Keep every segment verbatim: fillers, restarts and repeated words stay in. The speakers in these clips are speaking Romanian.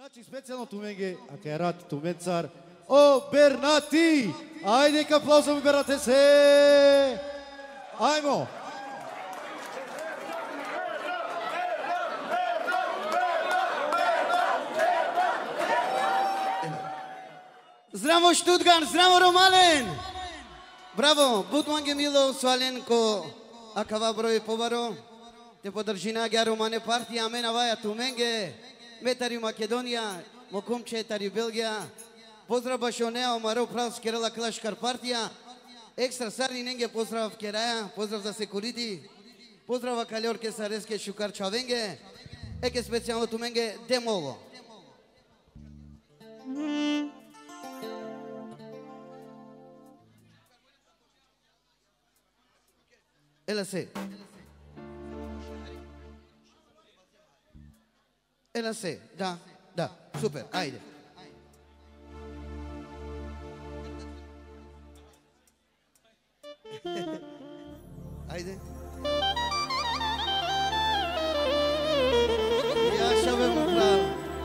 Znači, specijalno Tumenge, a kaj rad Tumencar, o Bernati! Ajde, ka aplauzom, Bernate se! Ajmo! Zdravo Stuttgart, zdravo Romalen! Bravo, Budmange Milo Soalenko, akava broje povaro, te podržina gea Romane partija, amena vaja Tumenge, metari Makedonija, mokumče tari Belgija, pozdrav Bašonea, Omaro Prav Skerala Klaškar partija, ekstra Sarni Nenge, pozdrav Keraja, pozdrav za security, pozdrav Kaljorke Sareske Šukar Čavenge, eke specijalno Tumenge, Demovo. Ela se. Ela se, da, da, super, ajde. Ajde. Ja še vemo prav.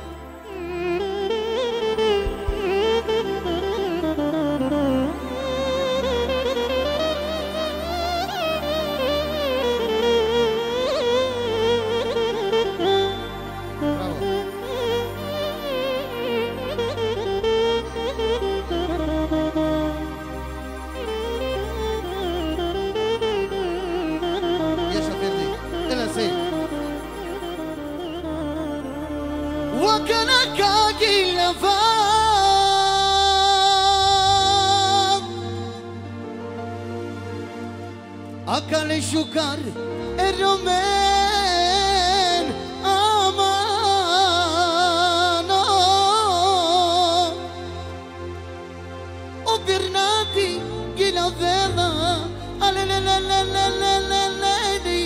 Akale Shukar Eromen Amano O Bernati Gilavela Aleleleleleleleleleli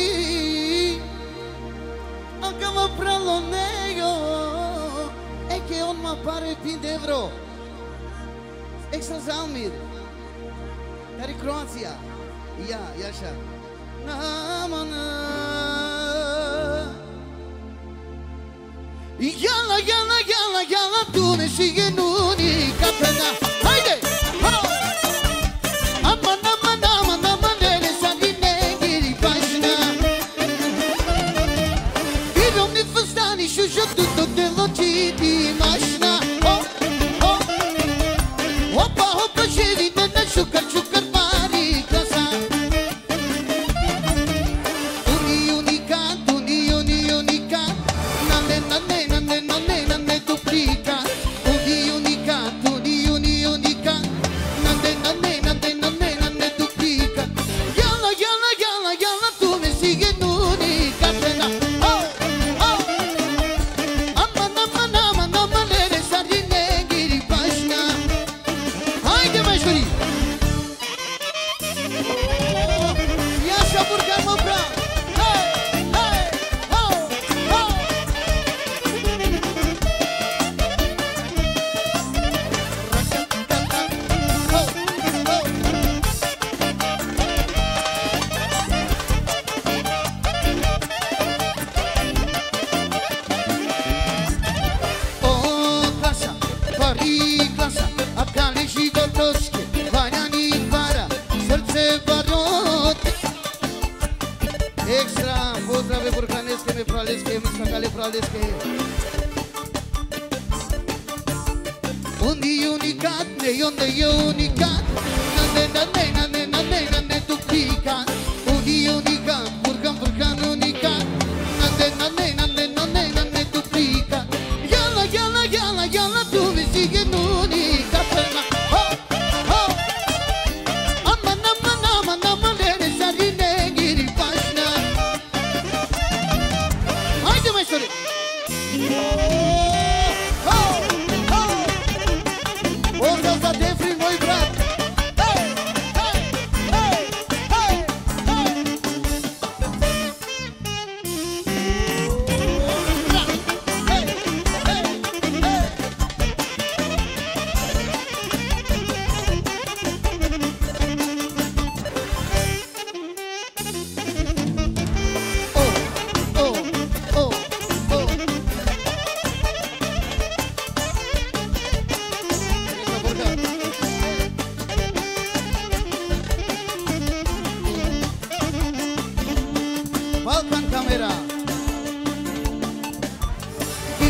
Akava praloneyo Eke on ma pare pindevro Extra Zalmir Tari Croația Ja, Jascha. Namana. Yalla, yalla, yalla, yalla, tu ne sigue nuni kapena. Haydi. Aman, aman, aman, aman, lele saline giri başına. Bir omni fıstani şu şu tuttu delo çiti maşna. Hop, hop. Hoppa, hoppa şevinde ne şukar şukar bari klasa.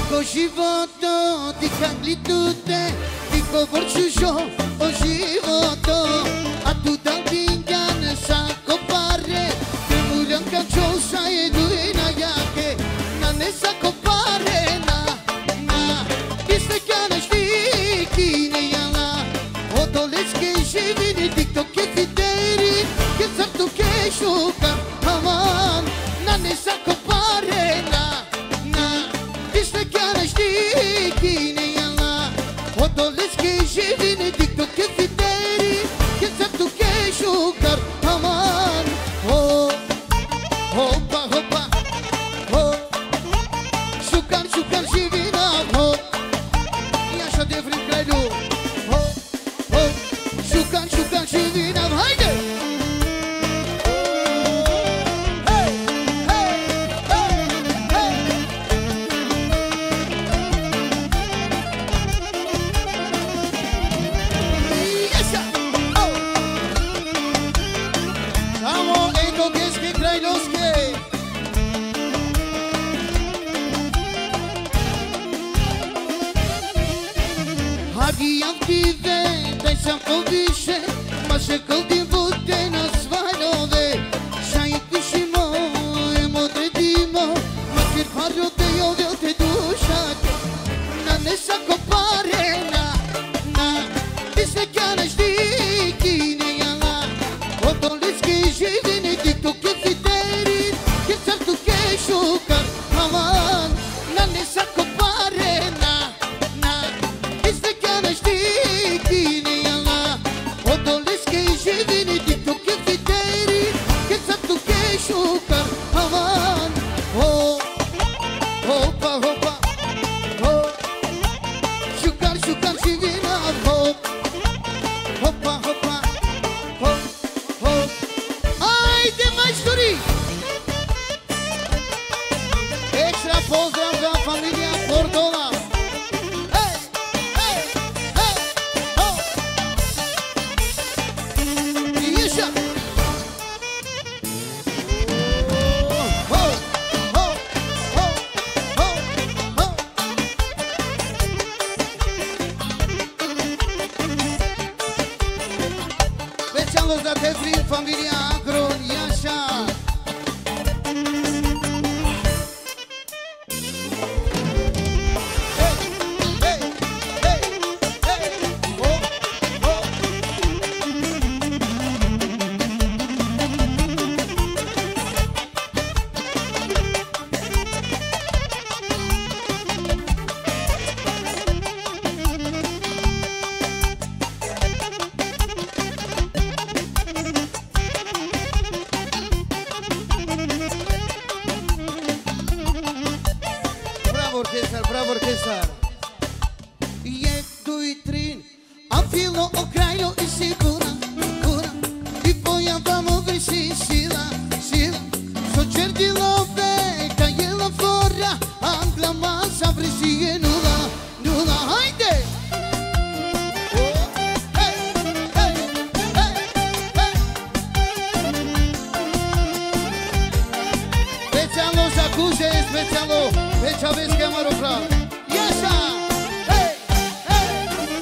Dico životo, ti cagli tutte, dico vorciuscio, o životo, a tutta l'ingan sa copare, che mulian cacciosa e due naiake, non ne sa copare, na, na, iste chiana sticchi ne yala, o doleske živini, dikto che fideri, che sartu che shuka, aman, non ne sa copare, na, na, iste chiana sticchi ne yala, o doleske živini, dikto che fideri, che sartu che shuka, aman, oh, hoppa, hoppa, oh, shukan, shukan, živina, oh, i așa de frim craiu, oh, oh, shukan, shukan, živina, haide! Hey, hey, hey, hey! Așa, oh! Samo endogenski krajnovski. Hagi aktive, daj sam poviše, ma se kaldi vode na svalove. Šaj pišimo, emo odredimo, makar parote i ovdje te dušate. Na nesako pare, na, na, ti se kjana štiki ne jala. Odolicki živini, dikto ke fiteri, ke cartu ke šukar, aman. Na nesako pare, na, na, ti se kjana štiki ne jala. Odolicki živini, dikto ke fiteri, ke cartu ke šukar, aman. Oh, hopa, hopa, oh, šukar, šukar živina, hop, hopa, hopa, hop, hop. Ajde, majstori! Extra pozdrav za familija Portola. Hej, hej, hej, hop. I ješa. Hop, hop, hop, hop, hop. Specijalno za te prin familija Agron, Jaša. Hej, hej, hej, hej, hop, hop. Bravo orchestar, bravo orchestar. Jek, dui, trin, am filo o krajno i sigura, cura. I pojavamo vrši sila, sila. So čerdilo veka jela fora, angla masa vrši je nula, nula, hajde! Oh, hej, hej, hej, hej. Specijalno za kuže, specijalno Večaveske Marofra. Jaša! Hej, hej!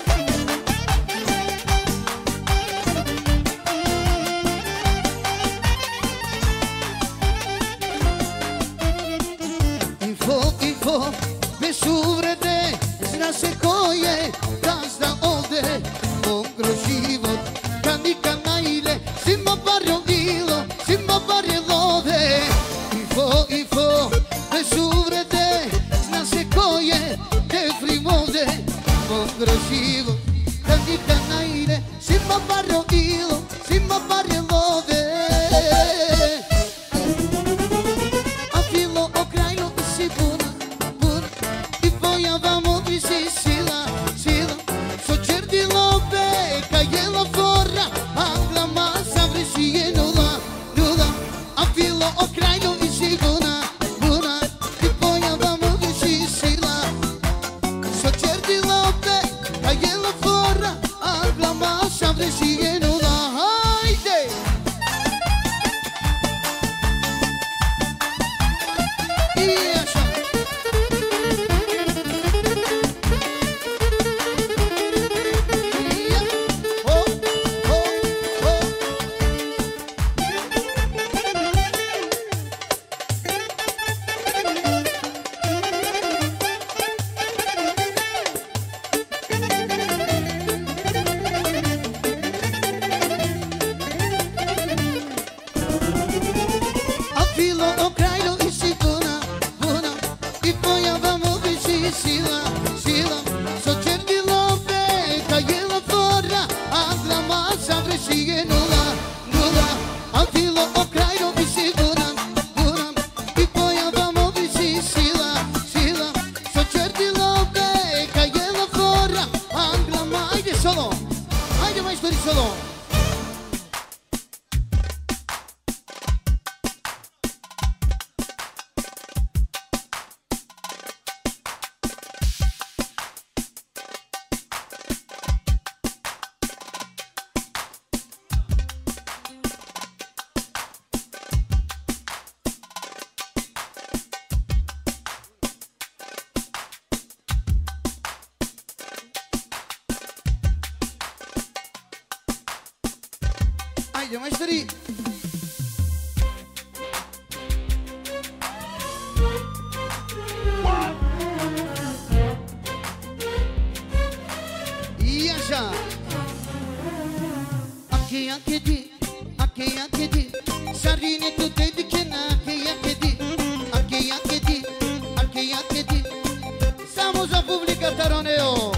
Info, info, bez uvrede, zna se ko je gazda ovde. Mogro život, kad nikad najde, svima bar je bilo, svima bar je love. Info, info, bez uvrede, zna se ko je Defrim ovde. Mogro život, kad nikad najde, svima bar je bilo, svima bar je love. A filo o krajno si puna, puna, i pojavamo vrši sila, sila. So čerdilo veka jela fora, angla masa vrši je nula, nula. A filo o krajno si puna, puna, i pojavamo vrši sila. So čerdilo veka jela fora, angla masa vrši je nula, hajde! I jaša! sila, so certi lope, ca e la fora, azi la masă vrei și e nula, nula, am filo o craio vi siguran, guran, e poi avamo visi sila, sila, so certi lope, ca e la fora, azi la masă, haide solo, haide mai stori solo. Haide, mai stori! E așa! Anche, anche di, anche, anche di, sarine tutte di che na, anche, anche di, anche, anche di, anche, anche di, siamo già pubblica Taroneo!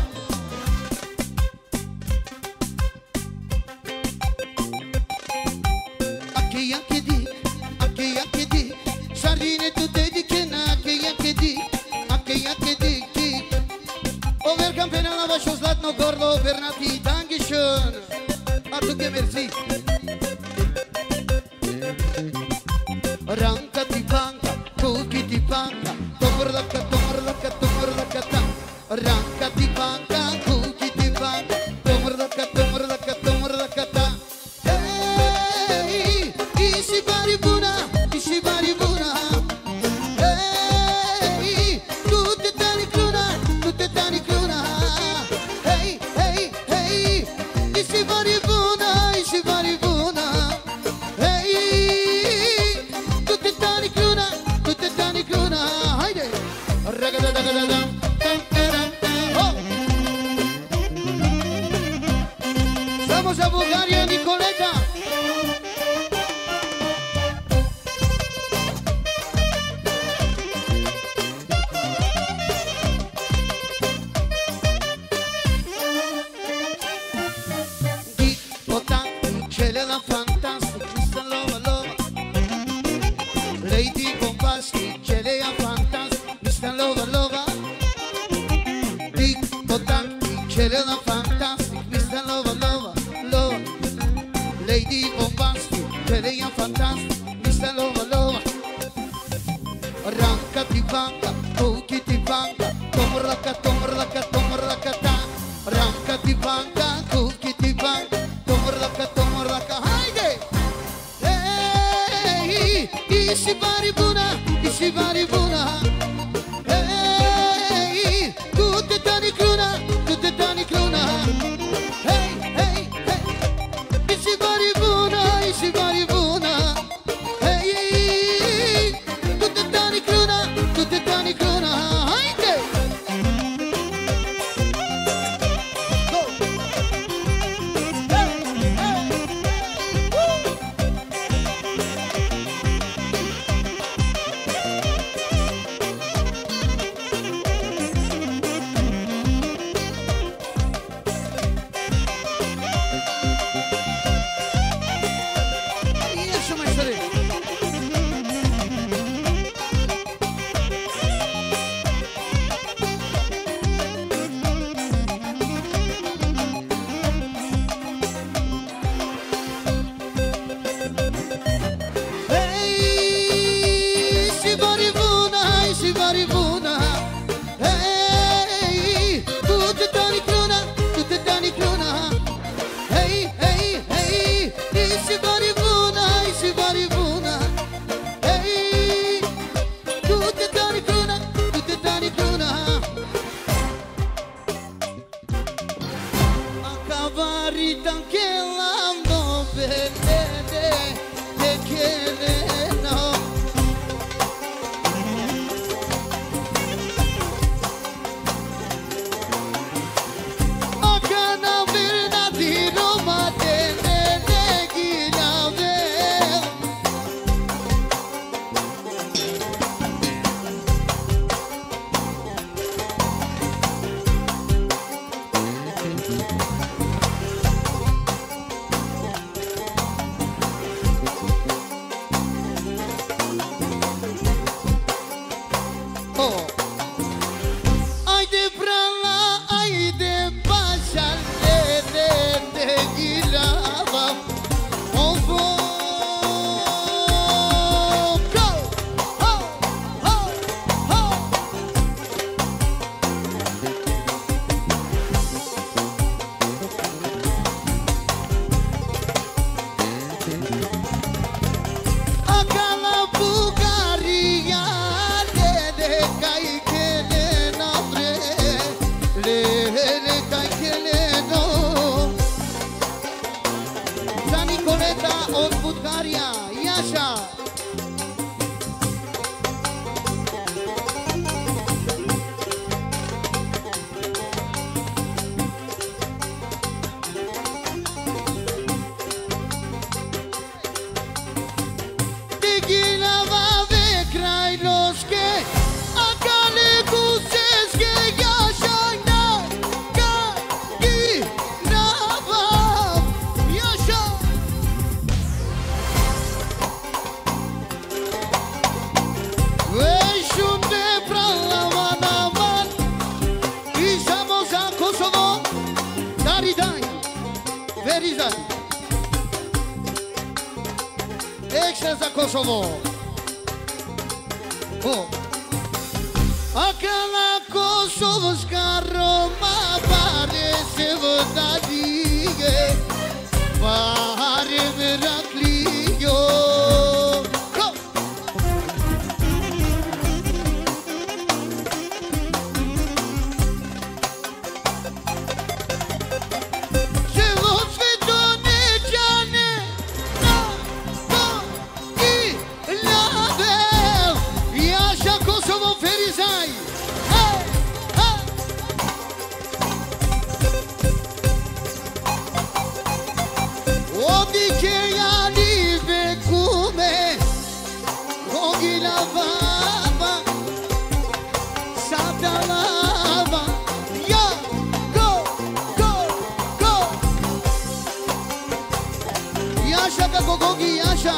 Anche di, anche anche di, sarine tutte di che na, anche anche di, anche anche di, chi? Over campena la vașo zlatno gorlo, Bernati, dankeschön. Atuke merci. Ranka ti panka, kuki ti panka, tomorlaka, tomorlaka, tomorlaka ta. Ranka ti panka, kuki ti panka, tomorlaka, tomorlaka, tomorlaka ta. Isi bari buna, isi bari buna. Hey, tutte tani cruna, tutte tani cruna. Hey, hey, hey, isi bari buna, isi bari buna. Hey, tutte tani cruna, tutte tani cruna. Haide, ragada da da da da. Estamos a Bulgaria, Nicoleta. Fantastic, mister Lova Lova. Lady Bombastic, Celea Fantastic, mister Lova Lova. Dick Botantic, Celea Fantastic, mister Lova Lova Lova. Lady Bombastic, Celea Fantastic, mister Lova Lova. Ranka ti banca, Kuki ti banca, tomorlaka, tomorlaka, tomorlaka ta. Ranka ti banca, Kuki ti banca, tomorlaka, tomorlaka. Isi bari buna, isi bari buna. Hey, tutte tani cruna, tutte tani cruna. Hey, hey, hey, isi bari buna, isi bari buna. Hey, tutte tani cruna, tutte tani cruna. Haide! Go! Ferizaj. Extra za Kosovo. Oh. Aquela kosovska Roma pare se vdadige, pare miraklio. Gogi Yasha.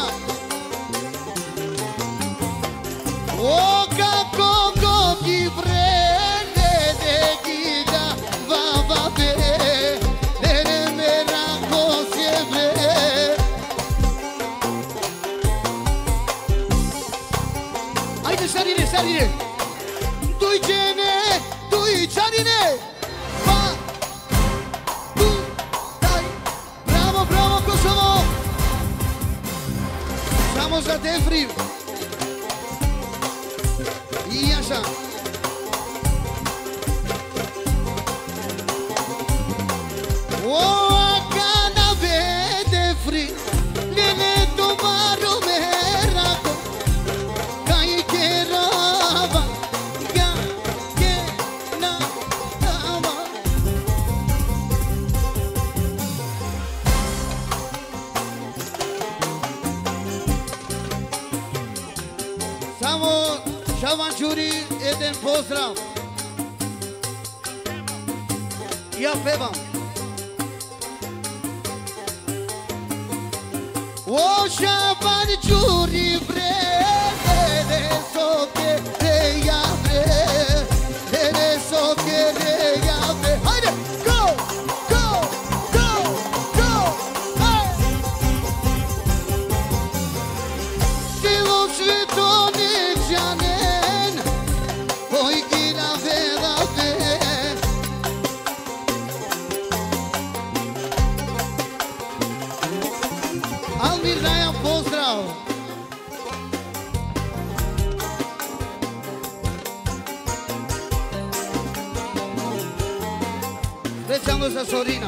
O kako gogi brende de gida va va be nere mera ko siempre. Haydi sarine sarine. Duy cene, duy sarine. Va. Du, dai. Bravo, bravo Kosovo. Vamos a Defri. E așa. O gana be Defri. Nene tomaru merako. Kai kerava. Ga ke na tama. Samo Šavančuri, jeden pozdrav. Ja pevam. O Šavančuri bre, ne soke re ja bre, ne soke re ja bre. Hajde, go, go, go, go, hajde. Celo sveto neđanen, oj gina vera be. Almir Rajan, pozdrav. Specijalno za Sorina.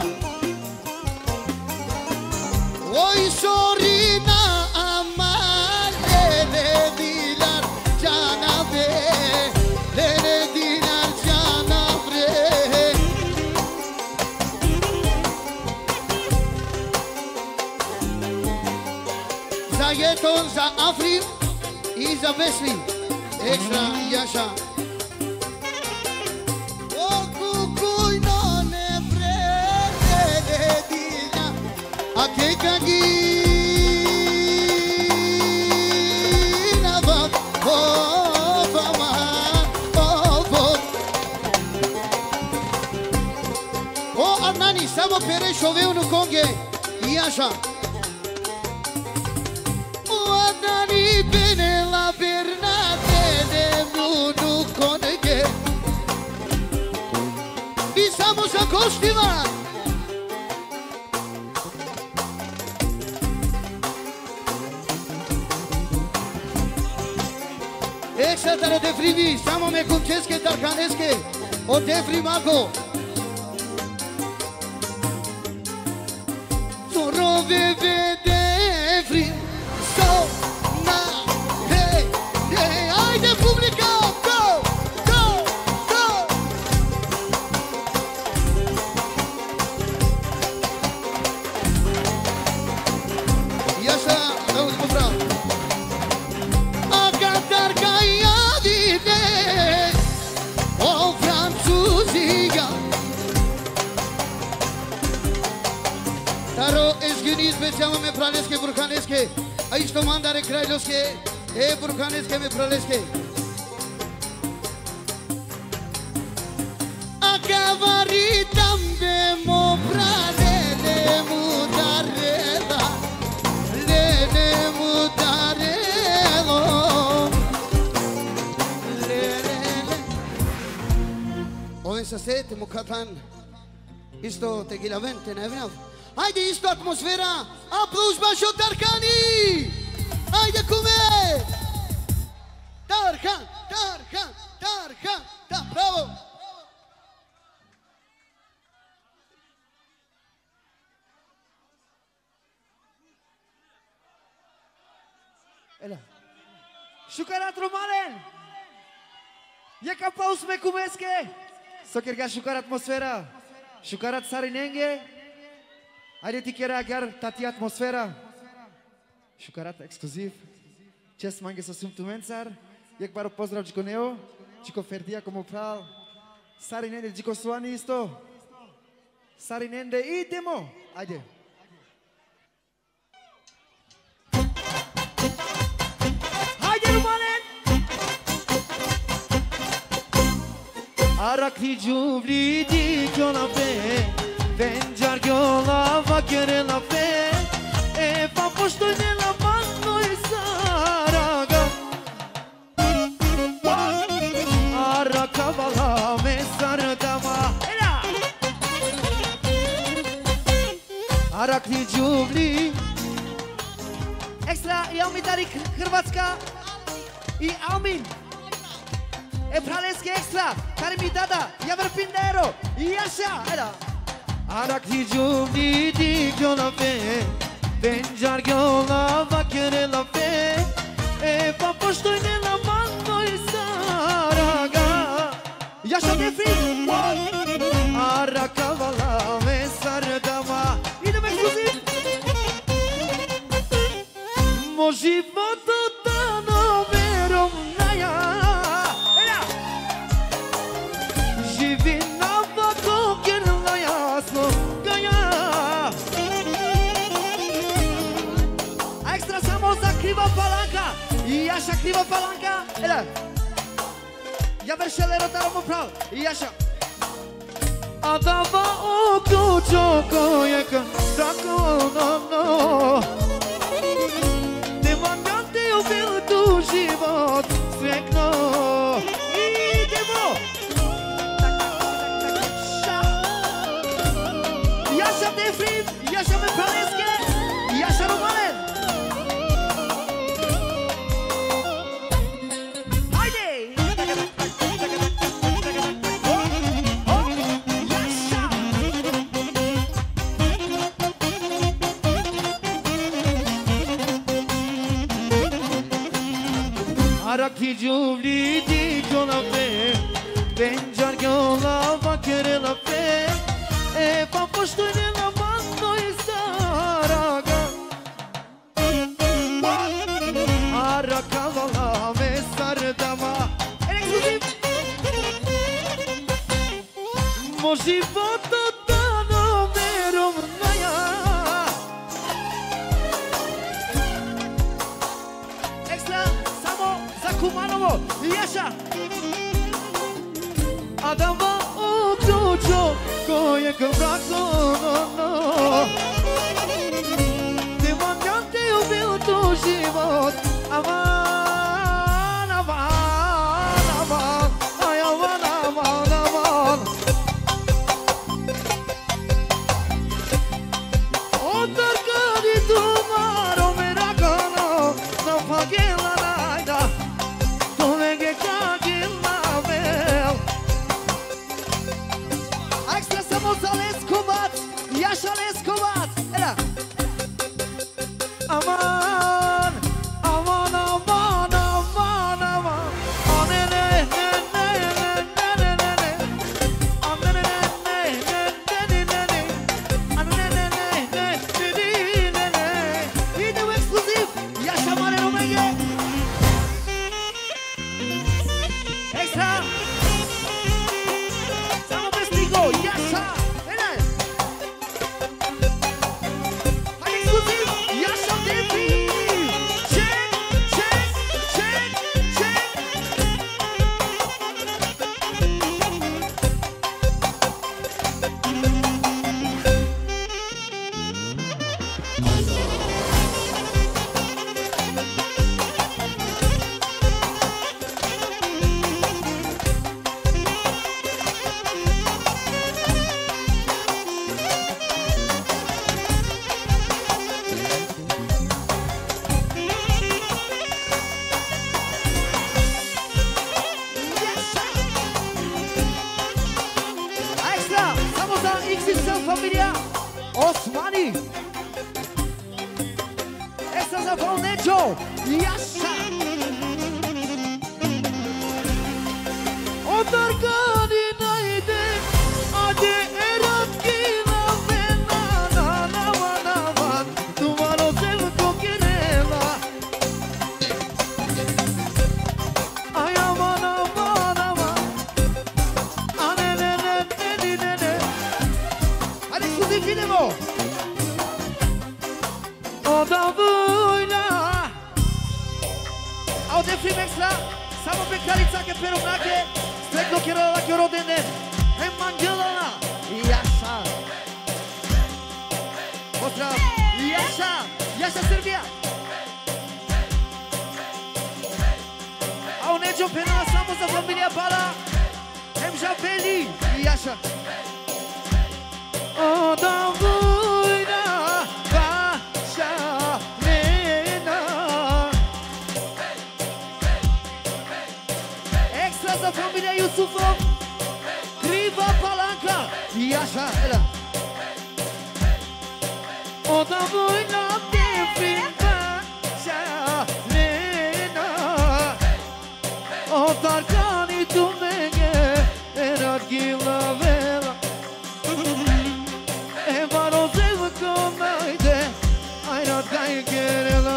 Oj Sorina, amale ne dilar cana be, ne dilar cana bre. Za Jeton, za Afrin i za Vesli. Extra Jaša. O kukuj no ne bre, ne dila, a ke kagina vam, o vama, o vom. O Arnani, samo pere šoveu no Konge i Jaša. Arnani bene la Bernate de munu konege. I samo za gostima. Ekstra taro Defrivi, samo me kumčeske tarkaneske, od Defri Mako. Surove vede Defri. So, na, hey, hey, ajde publika, go, go, go. Jaša, Raul Kupra. A Katarka javide, o Francuziga. Taro ezgini specijalno me praleske, burkaneske. A isto mandare krajlovske, e burkaneske me praleske. A kavari tambe mo prane ne muda. mai să se te mucatan. Isto te gilavente, ne vinav. Haide, isto atmosfera. Aplauzi bașo Tarkani. Haide cum e? Tarkan, Tarkan, Tarkan, da, bravo. Ela. Shukarat Romalen! Jak aplauz me kumeske! Sokirga shukar atmosfera! Shukarat sarinenge! Ajde ti kera agar tati atmosfera! Shukarat ekskluziv! Čest mange sa sum tumencar! Jak baro pozdrav čiko neo! Čiko Ferdia como pral! Sarinende čiko suani isto! Sarinende idemo! Ajde! Arakli giuvli di la fe, vengiar la va chiere la fe, e fa posto nella mano e saraga. Arakavala me sardama. Arakli giuvli. Extra, iau mi dari Hrvatska i Almin. E praleske extra, care mi dada, ia verpindero, e așa, era. Arakli giuvni di la fe, vengiar la va chiere la fe, e fa posto nella mano e saraga. E așa de frig, arakavala me sardama. Idem exclusiv. Mo životu dano verom naja. Kriva palanka, i așa kriva palanka, ele. Ja veršele rotarom uprav, i așa. Adava oko čoko jeka, tako no no. Te manjam te ubil tu život, svekno. Idemo! I așa te frim, i așa me praleske, i așa Romalen. Arakli giuvli di la fe, vengiar la va chiere la fe, e fa posto nella mano e saraga. Arakavala me sardama. Era exclusiv. Mo životu dano verom naja. Extra, samo za Kumanovo, i așa. Adava oključo koje kao braco, no, no. Te manjam te ubil tu život, aman, aman, aman, aj aman, aman, aman. Otarkadi tu maro meragano, no pagela naida, tu vege kagila vel. Extra samo za Leskovac, Jaša Leskovac, era. Aman, aman, aman, aman, aman. Oh, ne, ne, ne, ne, ne, ne, ne, ne. Oh, ne, ne, ne, ne, ne, ne, ne, ne. Oh, ne, ne, ne, ne, ne, ne, ne. Idem exclusiv, Jaša Mare Romeghe. Extra. Samo bez strigo, Jaša. Ene. Hai exclusiv, Jaša Devi. Check, check, check, check. Essa família Osmani. Essa za Valnejo. Yasha. Otargani naide. Ade erat kina vena na na na na. Tumaro sevko kireva. Ay aman aman aman. Ane ne ne ne ne ne. Hadi scusi finimo. Oda vujna. Au de Frimex la. Samo pe carița che per una che strecco che rola che rodene e mangiolana Yasha Pozdrav Yasha Yasha Serbia Au neđo penala samo za familija Bala Hem Žapeli Yasha Oda vujna Vaša nena Extra za familija Jusufov Kriva Palanka Yasha Ela Oda vojna Devri Vaša nena Otarkani tu mege Erat gila vela Eva rozev konajde Ajrat kaj kerela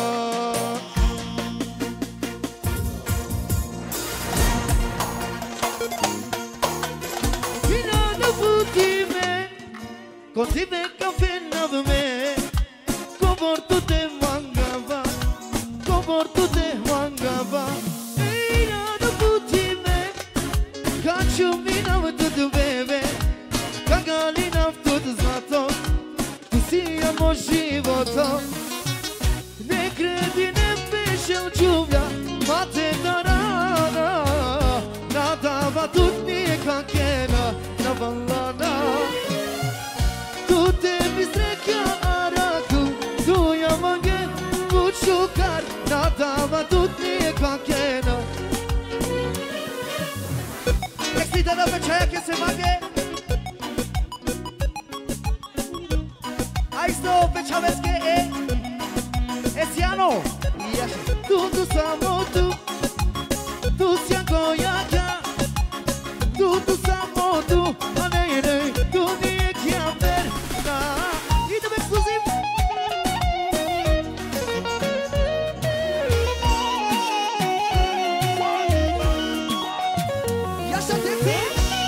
Contibe cafe navme Cobortu te mangava Cobortu te mangava Eina da putime Kaču mi nav tud bebe Kagali nav tud zlato Tu si amo životo Ne kredi ne peše u čuvlja Mate da rana Nadava tut nije kakena Na valana Tu te bistreca araku Tu yamange Bučukar Nadava tut nije kakena Exlita da pečaja che se mange Aisto pečaveske e Esiano Tu tu samo tu Tu sianko jaka Tu tu samo tu A ne ne Tu nije kjaver Idemo ekskluziv Yasha Tepi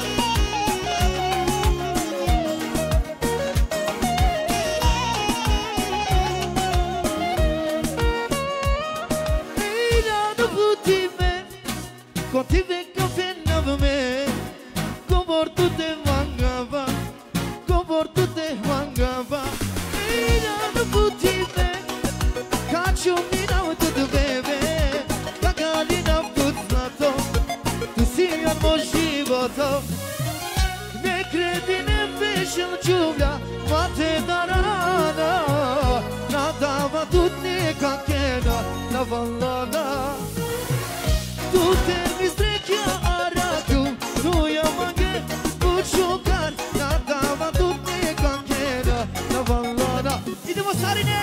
Eina da putime Contive cafe navme Cobortu te mangava Cobortu te mangava Eina da putime Kaču mi nav tud bebe Kagali nav tud zlato Tu si amo životo Ne kredi ne peše u čuvlja Mate da rana Nadava tut nije kakena Na valana Tu te mi strekja araku Tu yamange Bučukar Nadava tut nije kakena Na valana Idemo Sarine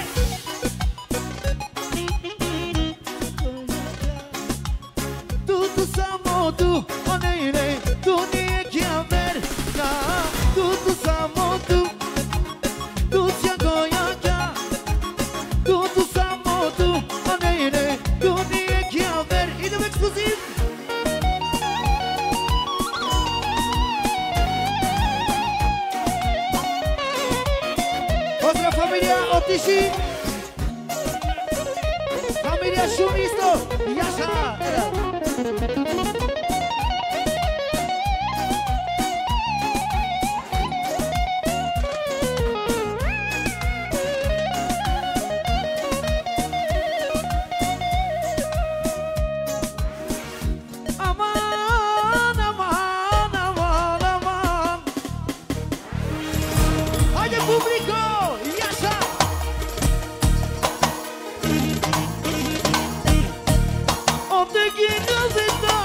Tu tu samo tu A ne ne Tu nije kjaver Na Tu tu samo tu Tu sianko jaka Tu tu samo tu A ne ne Tu nije kjaver Idemo ekskluziv Pozdrav familija Otiši Familija Šumisto Yasha Aman aman aman aman Haydi público Yasha O te quiero de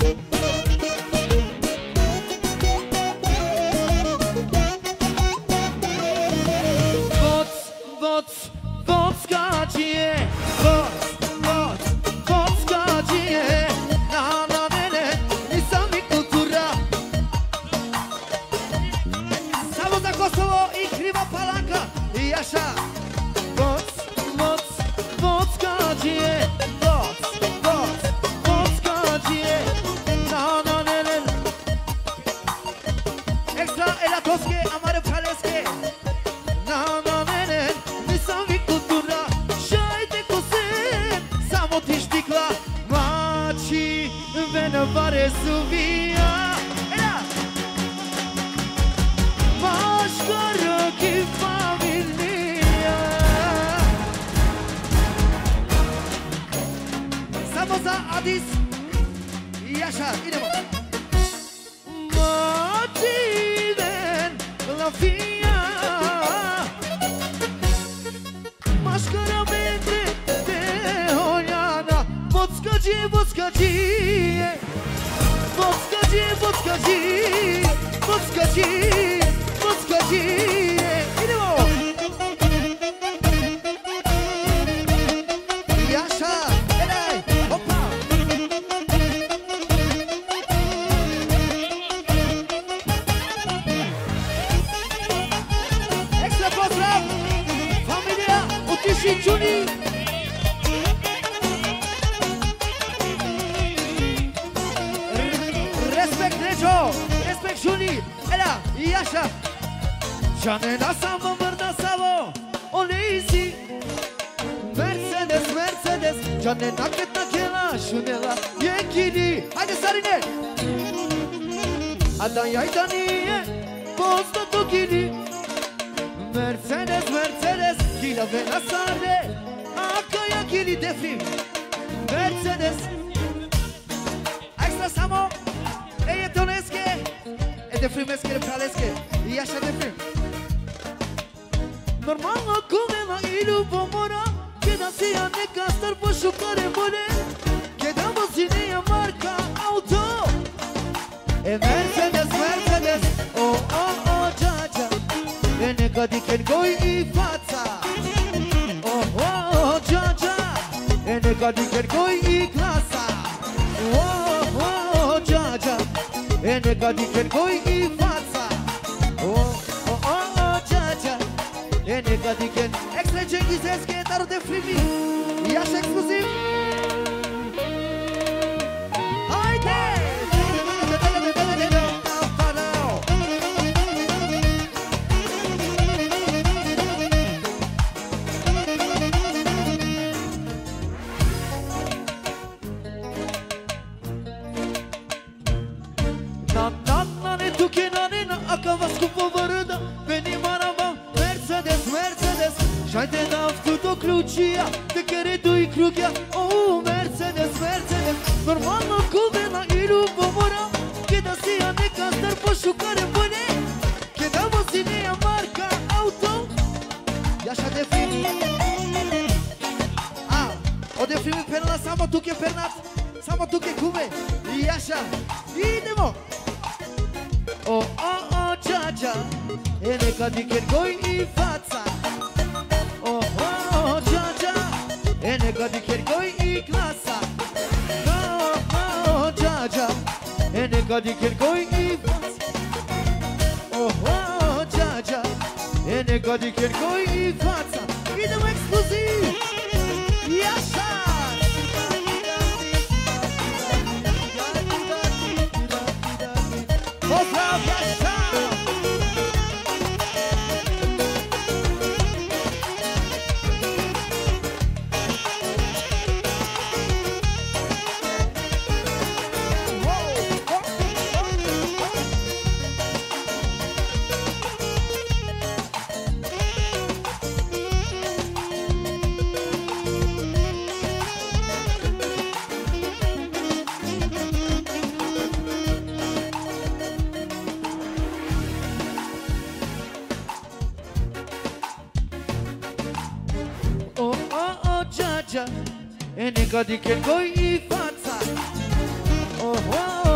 E nega di che coi fața. Oh, oh.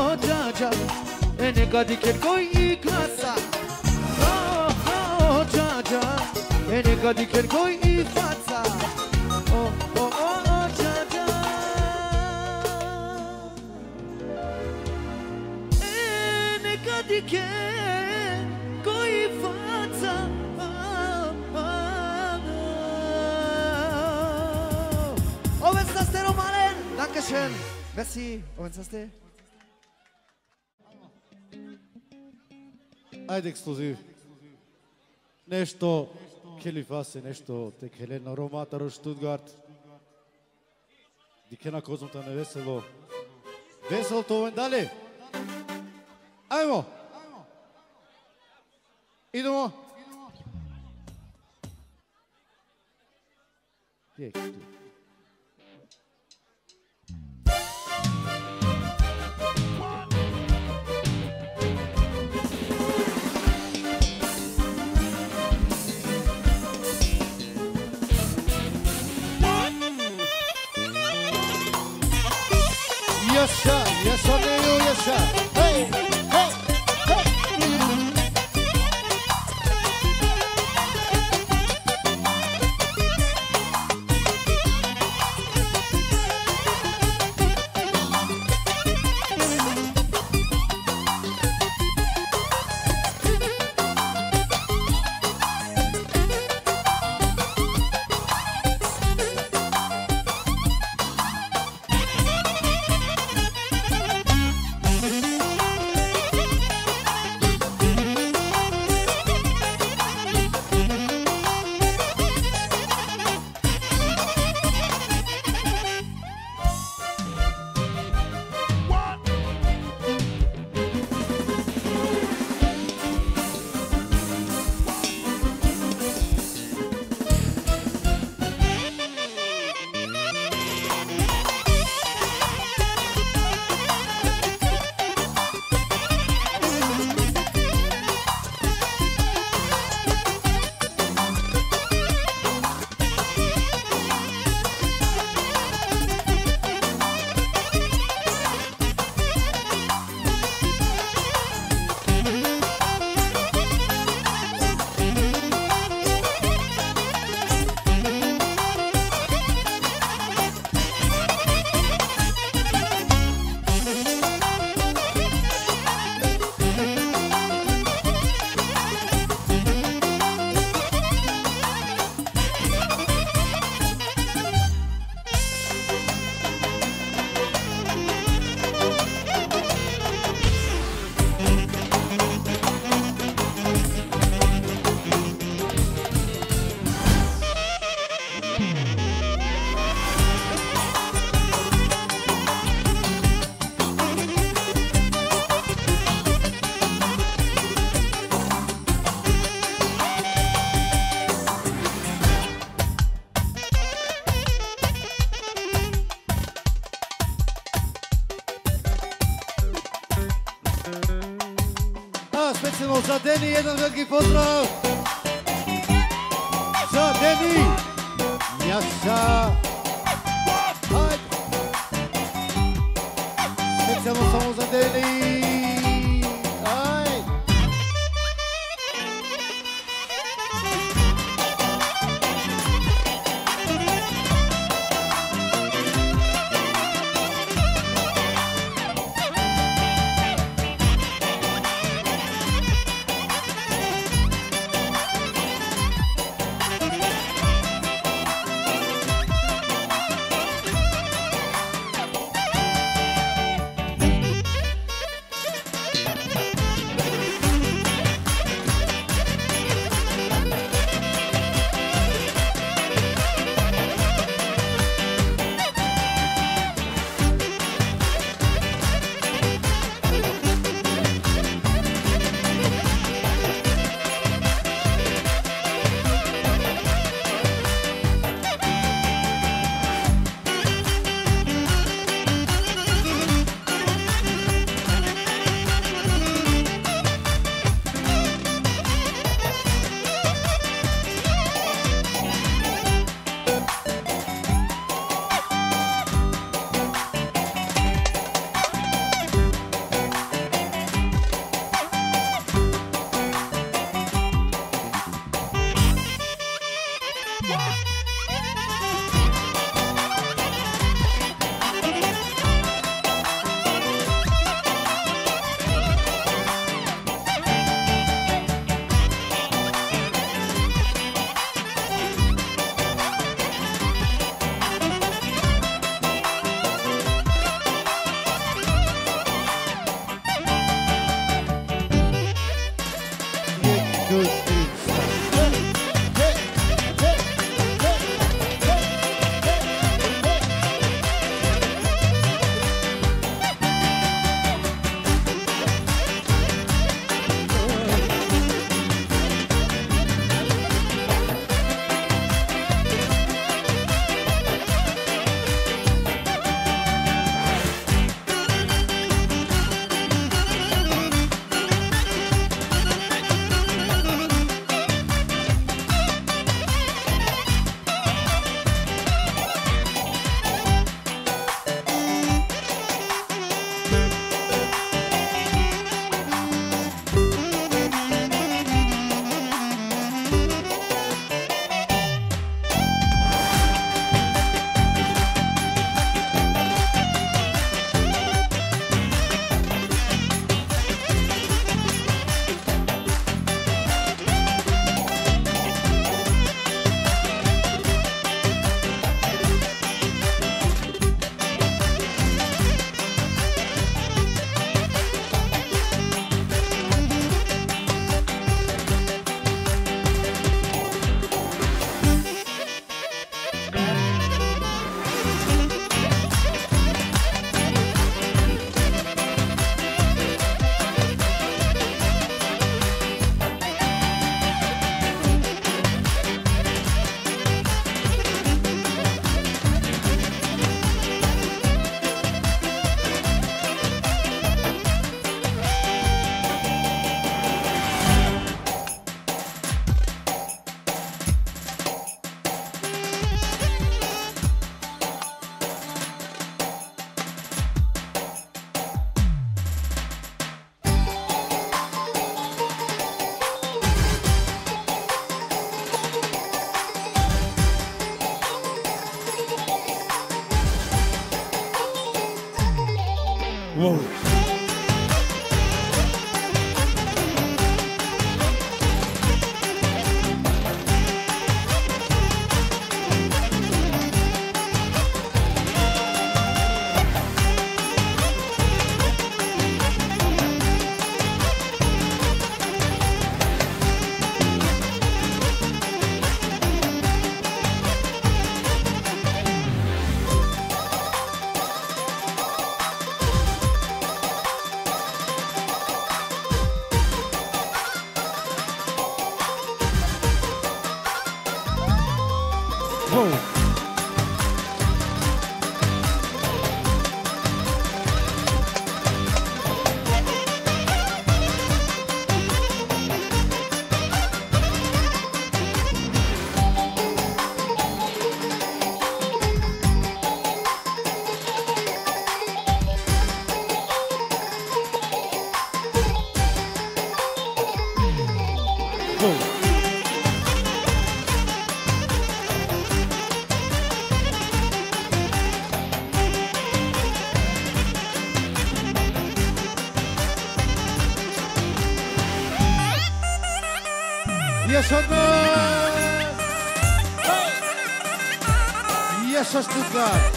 Enega diken koi i klasa Oh, oh, ja, ja Enega diken koi i fața Oh, oh, oh, oh, ja, ja Enega diken koi i fața Ovensaste Romalen Dankeschön Merci Ovensaste Ajde ekskluziv. Nešto Kelifase, nešto tek Helena Romataro Stuttgart. Dikena Kozmota neveselo. Veselo to ovdje dalje. Ajmo. Idemo. Gdje je tu? Yaşa, yaşa Neo yaşa. Hey, hey, hey. Specijalno za Deni, jedan veliki pozdrav! Za Deni! Jaša! Hajde! Specijalno samo za Deni! Hajde! Wow. Yes, Stuttgart.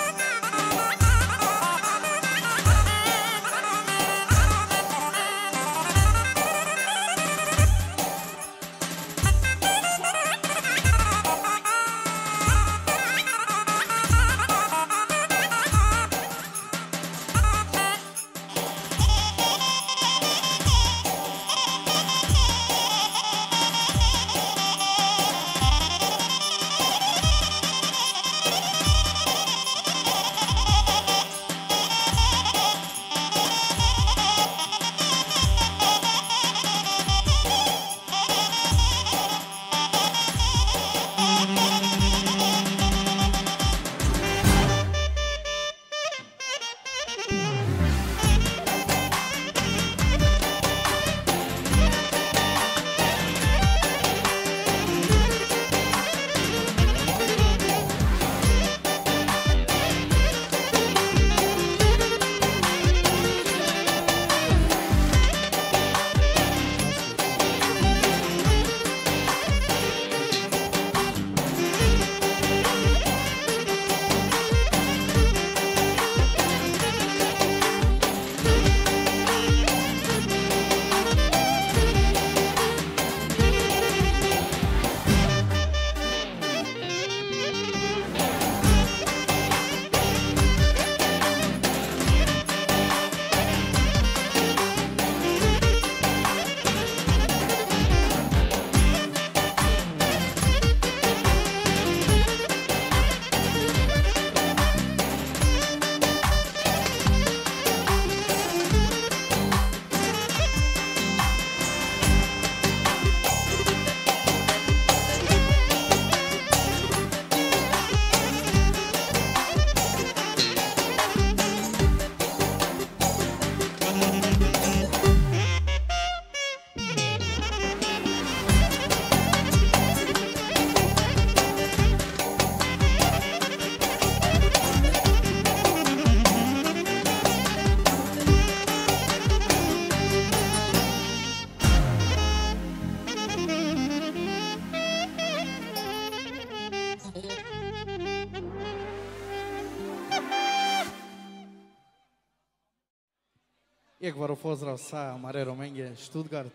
Jak varu pozdrav sa Mare Romenge, Stuttgart.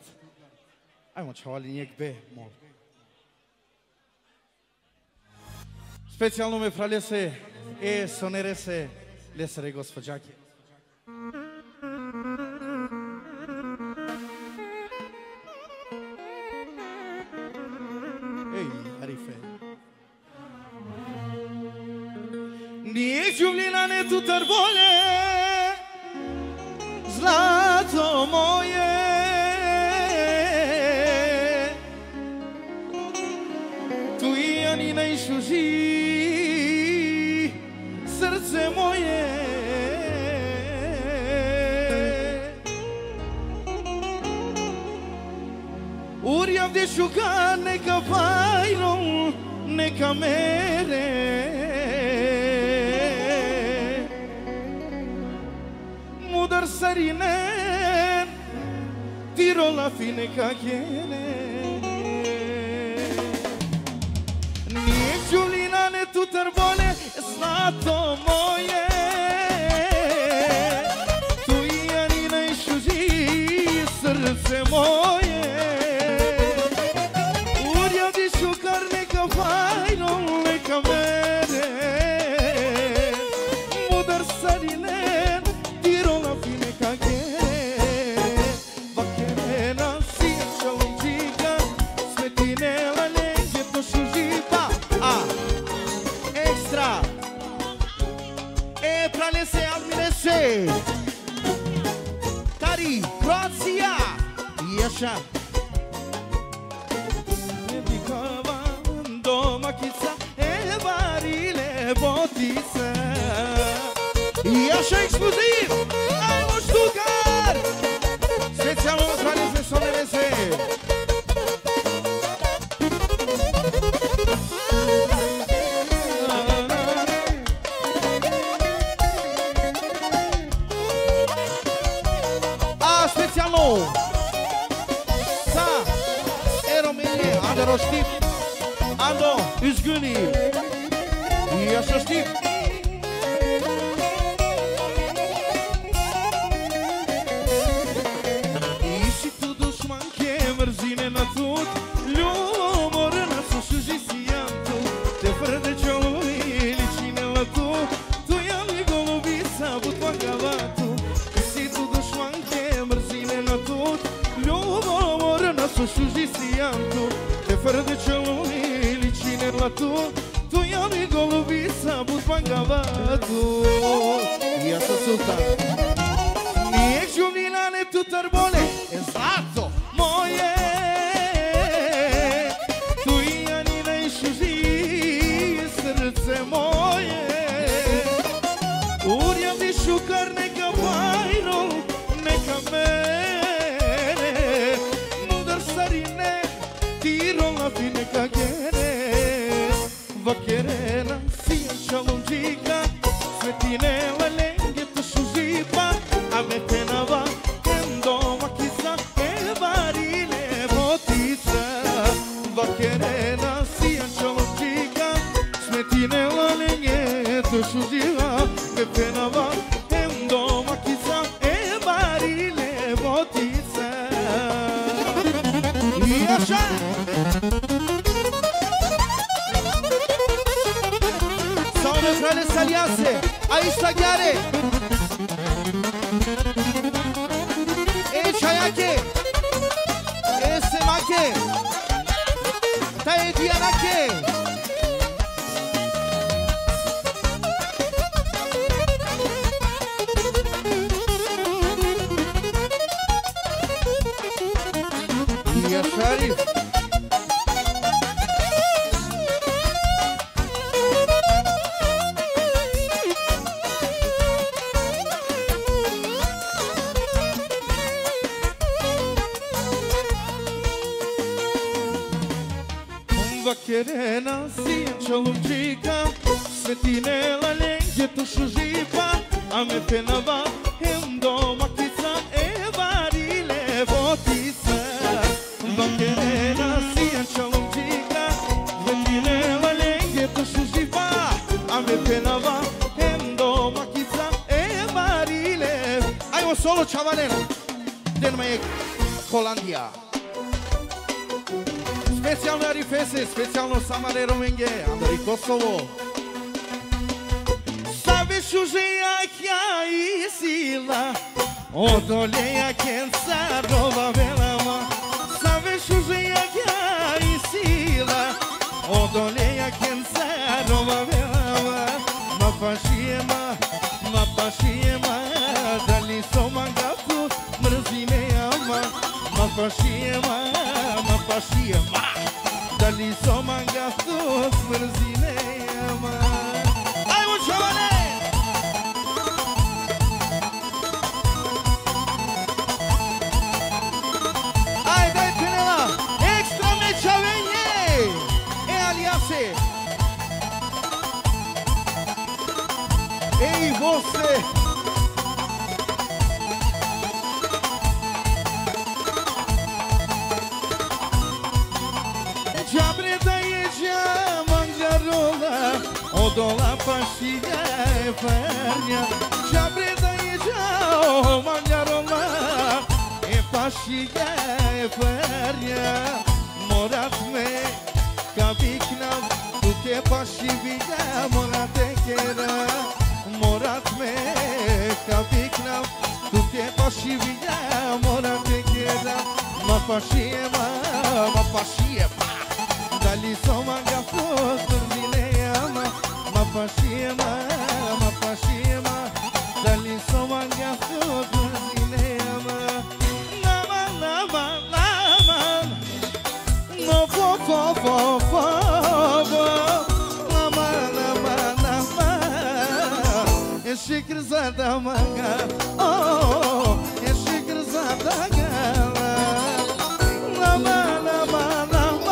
Ajmo čavali njeg be, mol. Specijalno me fralje se, e sonere se, lesere gospođake. Ej, Arife. Nije Đuvljina ne tu tarbole, zlato moje, tu i oni najšuži srce moje. Urjav de šuka neka fajnom, neka mere, Mudar sarinen tiro la fine cacchiere nie Giulina ne tu tarbole stato moje tu Janina i shuji srce moje urja di shukar neka fajno neka mene Mudar sarinen tiro la fine cacchiere Vaccherena si cialongica Svetinela legge to shujipa Ah, extra E pranese adminese Tari, Croația E așa Dedicava în machița E varile botiță E așa exclusiv Ai un Stuttgart Special o pranese somenese Specialno Sa E România Ando roștip Ando üzgünüm Yaşa știp I si tu dușman che mrzine na tut Ljubomoră na sušu žisijantu Te fără de ciolo ili cine la tu Tu ja mi golubica butva gavatu I si tu dușman che mrzine na tut Ljubomoră na sušu žisijantu Te fără de ciolo ili cine la tu Tu ja mi golubica butva gavatu Ja sa sultan Nije Giulina ne tu tarbole Esatto moje Tu Janina i shuži srce moje Urjam di šukar neka fajno neka mene Mudar sarine tiro la fine cacchiere Vaccherena si cialongica Svetinela legge to shujipa A me penava endo machiza E varile botița Vaccherena si cialongica Svetinela legge to shujipa Me penava endo machiza E varile botița E așa Saune frale saliase Aici la ghiare E çayache E semache Ta e dianache Ya Şarif Vaccherena si cialongica Svetinela legge to shujipa A me penava endo machița E varile botița Vaccherena si cialongica Svetinela legge to shujipa A me penava endo machița E varile Ai un solo ciavanel De nume e Holandia Specijalno Arifese, specijalno Samare Romenge, Andrei Kosovo. Sabes užeja kja i sila, odoleja kenca rova velama. Sabes užeja kja i sila, odoleja kenca rova velama. Ma pašijema, ma pašijema, da li somangatu mrzine ama. Ma pašijema, ma pašijema. Da li somangatu mrzine ama. Ajmo čovane! Ajde penela, ekstra mečavenje! E aliase! Ej você! dola pašija je farnja, džabre da je žao manjarola, e pašija je farnja, morat me kabiknav, tu ke pašivija morat te kera, morat me kabiknav, tu ke pašivija morat te kera, ma pašijema, ma pašijema. Dali soma gafos turbileyama, ma paşiyama, ma paşiyama. Dali soma gafos turbileyama. Naman, naman, naman. No fo fo fo fo fo. Naman, naman, naman. Eşikr zada manga, oh, eşikr zada gala. Naman, naman.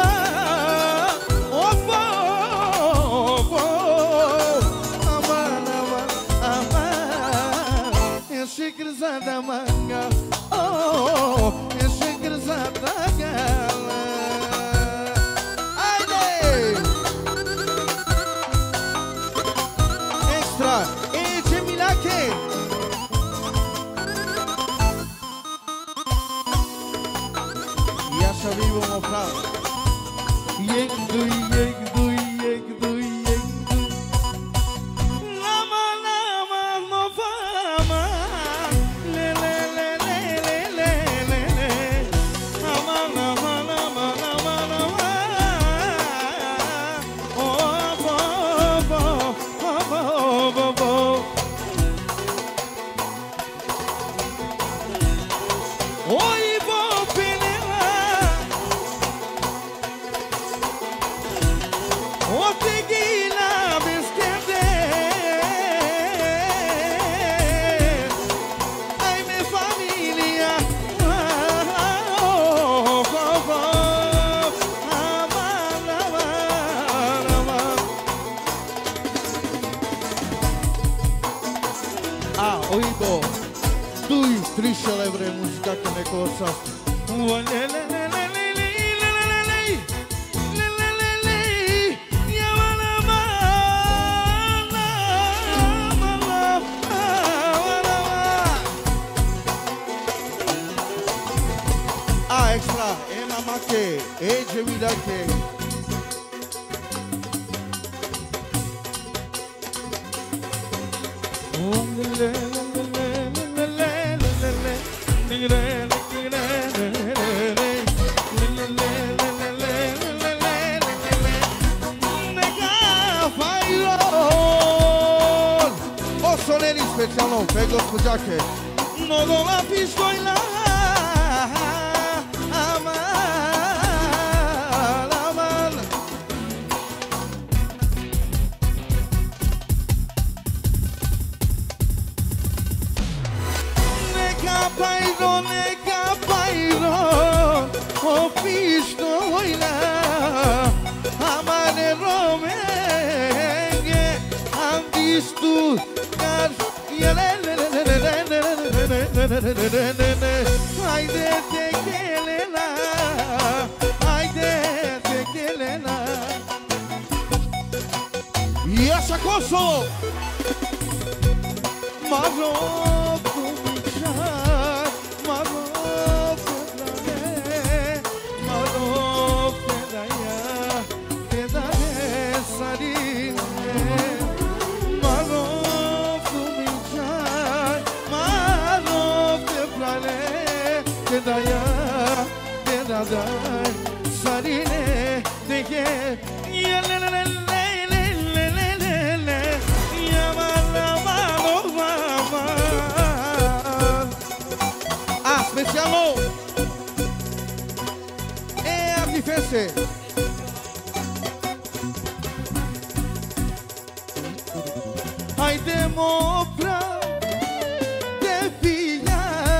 Zada manga, oh, eşek zada gala. Haydi! Extra, e Cemilake. Yaşa vivo mofra. Yek duy, yek duy, yek duy, yek duy. Lama, lama, mofama. Celebre muzica că ne cosați. Ah, extra, e mamake, e Cemilake. Specijalno, pego spođake. No dola pištojla, aman, aman. Neka pajdo, neka pajdo, o pištojla, amane romenge, andistu, haydi tekelena, haydi tekelena. Yaşa Kosovo! Marok kumikşar, marok tedrane, marok tedaya, tedane sarine. Marok kumikşar, marok tedrane, tedaya, tedada sarine. Teke, yelelelele. Specialo e a difese. Haide mopra de figlia,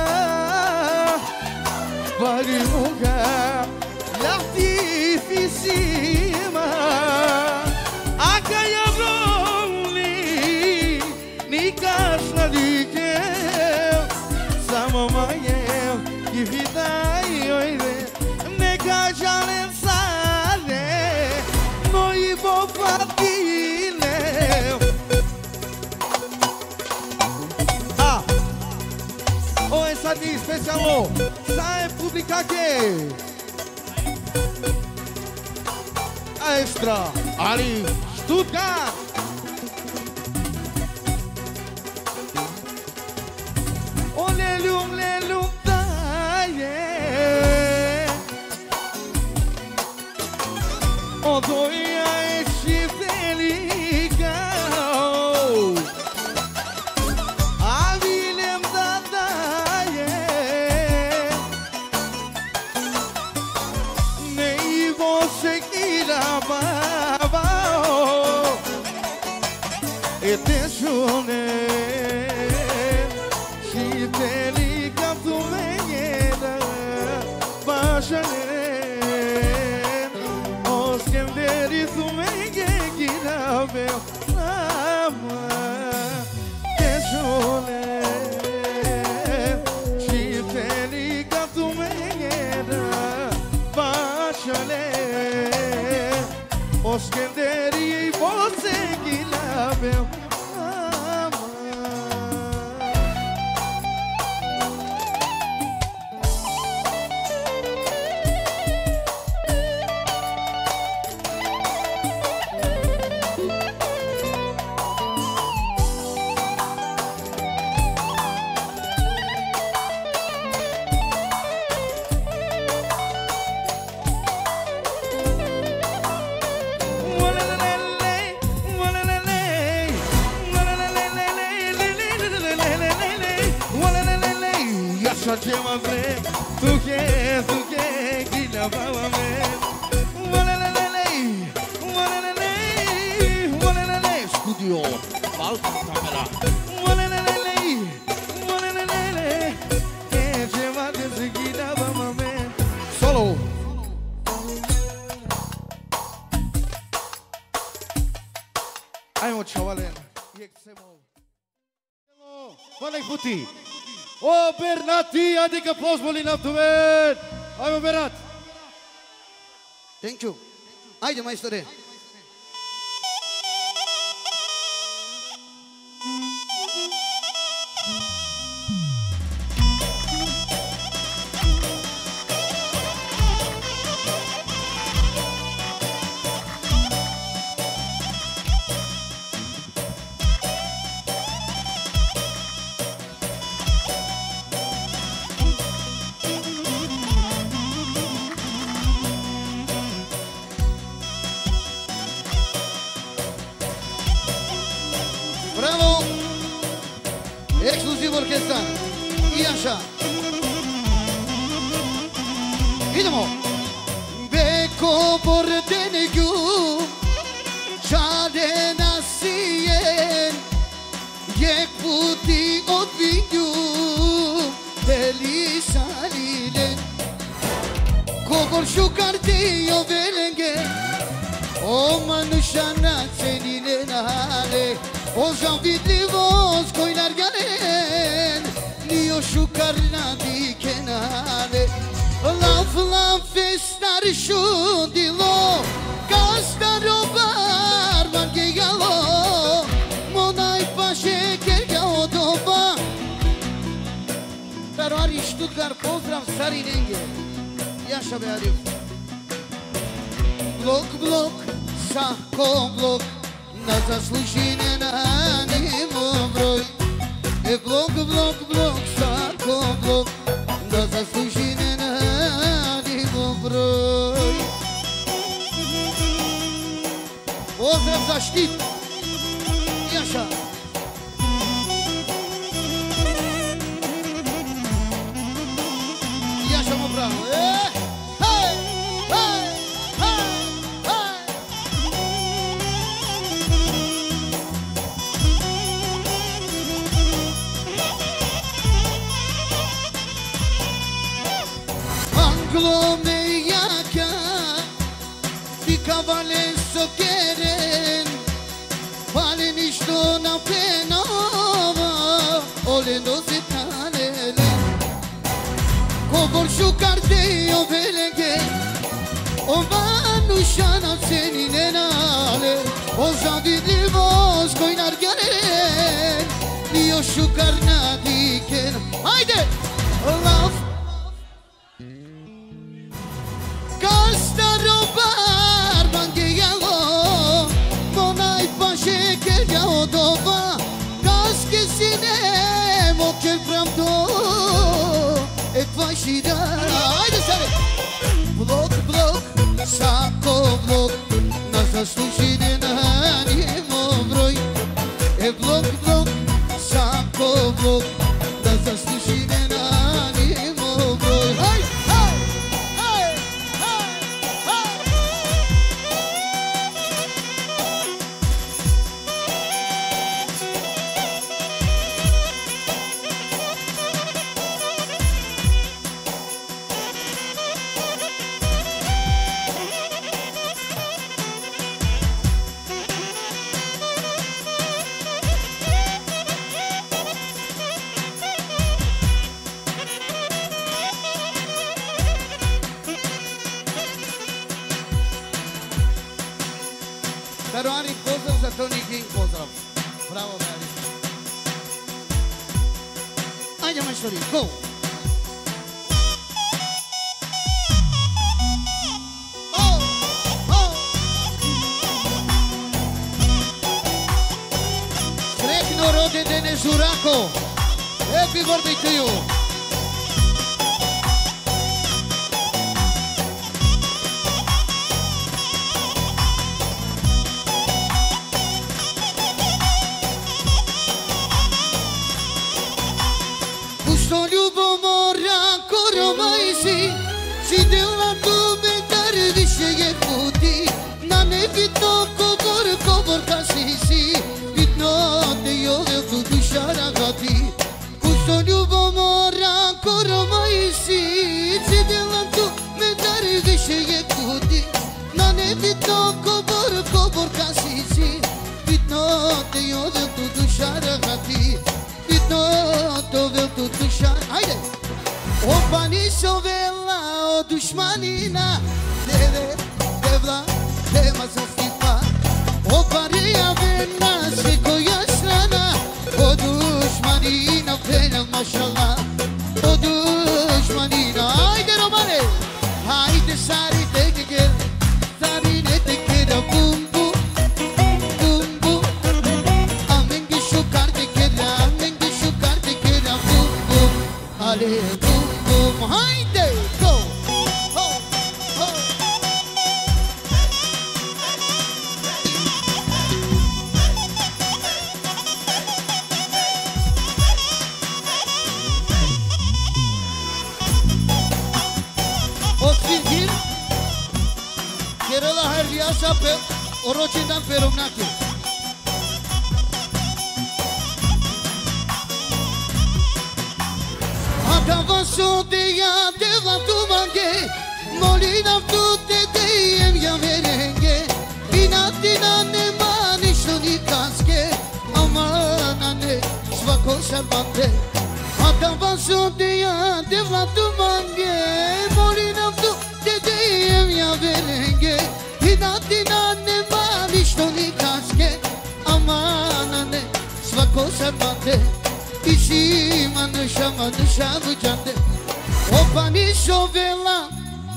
vari muga la difficima, acaya roli ni casna di che samamaye. Dividai oire, nega jalen sale, noi vo fatile, ostatni specijalno za publikake. Extra, ali Stuttgart. Olelum, lelum, daje. Odoia e šifeliga. Avilem da daje. Ne i você baba e te june si te liga tu menyeda bashane os kenderi tu menge girabe ama te june si te liga tu menyeda bashane os kenderi você que lá meu Chama bem, tu que, tu que, que levava bem. Walelelei, walelelei, walelelei. Studio, alta câmera. Walelelei, walelelei, que chama bem, que levava bem. Solo. Ai, o chavalen. Valei puti. O Bernati, adică poți boli în abdomen. Hai mă, Bernat. Thank you. Haide, maestore. Exclusiv orchestra. E așa. Idemo. Beko bordenigu Čade nasijen Jek puti odvinju Deli salilen Kogor şukardi o velenge O manuşana senile nale O janvidlivos koylar garen Niyo şukarna dikenale Laf laf estar şu dilo Kastaro barman gegalo Monay paše kerga odoba Staroari Stuttgart, pozdrav stari nenge Jaša be Arif Blok, blok, sako blok Na zaslužine na nimo broj E blok, blok, blok, sako blok Na zaslužine na nimo broj Pozdrav za štit Jaša Jaša mu bravo E, hej, hej, hej, hej Anglo-meiaca Fica vale so queren Vale nisto na penova Ole no se tanele Kogor şukarde o velenge O manuşana senine nale O zavidivos koynar garen Niyo şukarna diken Haydi slušina. Ajde sare! Blok, blok, sako blok, na zaslužine na njemo broj. E blok, blok, sako blok, na zaslužine na njemo broj. Haj, haj, haj, haj, haj. Caruani, pozdrav za Tony King, pozdrav. Bravo, bravo. Ajde, majstori, go! Oh, oh. Sretno rođendane Žurako. Happy birthday to you. Što ljubomora koromaj si, židela tu bedar više je puti, na nebitno kobor, kobor kasi si, bitno te jove tu duša ragati. Što ljubomora koromaj si, židela tu bedar više je puti, na nebitno kobor, kobor kasi si, bitno te jove tu duša ragati. Bitno to vel tu duša. Ajde! Opa nisam vela od dušmanina, deve, devla, tema sa stipa. Opa rija vena se koja strana, od dušmanina penel mašala. Od dušmanina. Ajde Romane! Ajde sari teke gel, sari ne teke da bum bum. Ale, bum, bum, haide, go! Ho, ho! Od svih Kerala Harriasa pe oročendan perovnaki. Dava sodeja deva tu mange, molinam tu te dejem ja merenge. Inatina nema ništa ni kaske, amana ne svako šarbate. A dava sodeja deva tu mange, molinam tu te dejem ja merenge. Inatina nema ništa ni kaske, amana ne svako šarbate. İşi manışa manışa bucande. Opa nisho vela,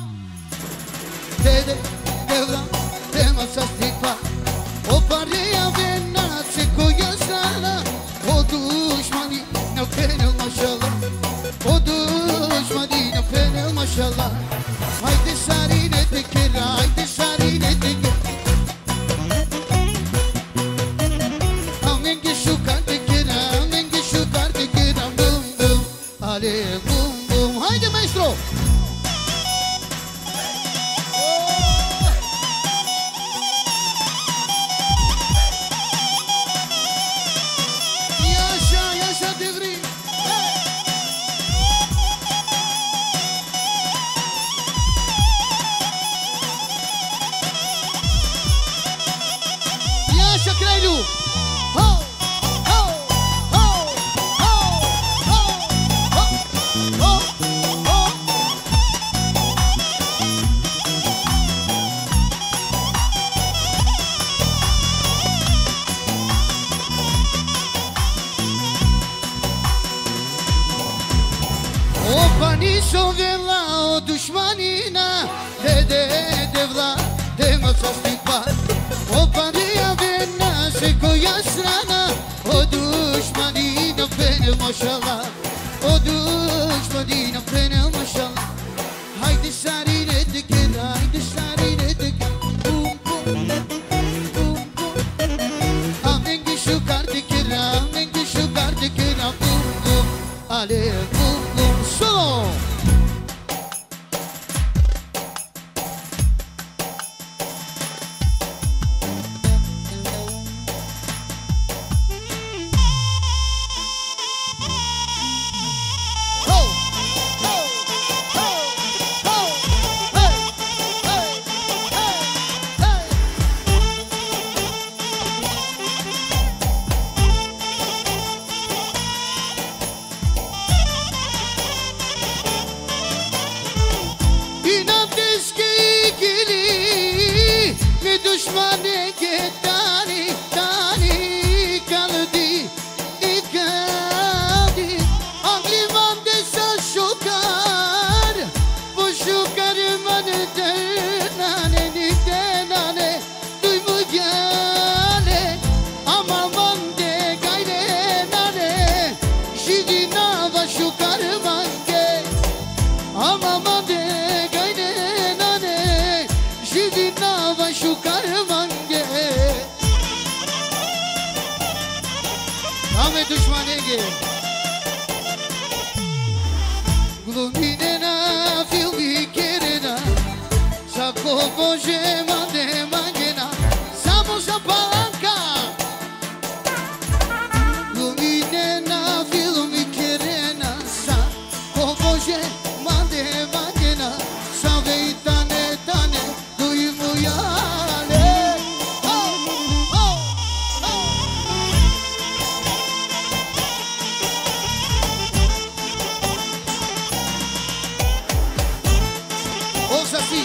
dede devla, tema sa stikla. Opa reja vena se koja strana, o dušmani na penel mašala. O dušmani na penel mašala. Ajde sari ne tekera, ajde sari ne tekera. Amenge šukan tekera, amenge šukan tekera, bum bum. Ale bum bum, ajde maestro. Yaşa, yaşa devri. Yaşa kralju. Ho, ho, ho, ho, ho, ho, ho, ho. Opa nisam vela od dušmanina, dede devla, dema sa stipa. Opa rija vena se koja strana, od dušmanina penel mašala. Od dušmanina penel mašala. dușmane che tani, tani caldi, i caldi. Angliman de să șucar, vă șucar mane de nane, ni de nane, du-i măghiane. Amaman de gaire nane, și din ava șucar mange. Amaman de gaire nane, și din ava șucar mange. Ame dușmanege. Glumine-na, filmi-kere-na, sa-ko bože mande mangena, samo sa panka. Glumine-na, filmi-kere-na, sa-ko bože mande mangena, sa-vei tane tane, du-i mujale. Oh, oh, oh. Ouça assim.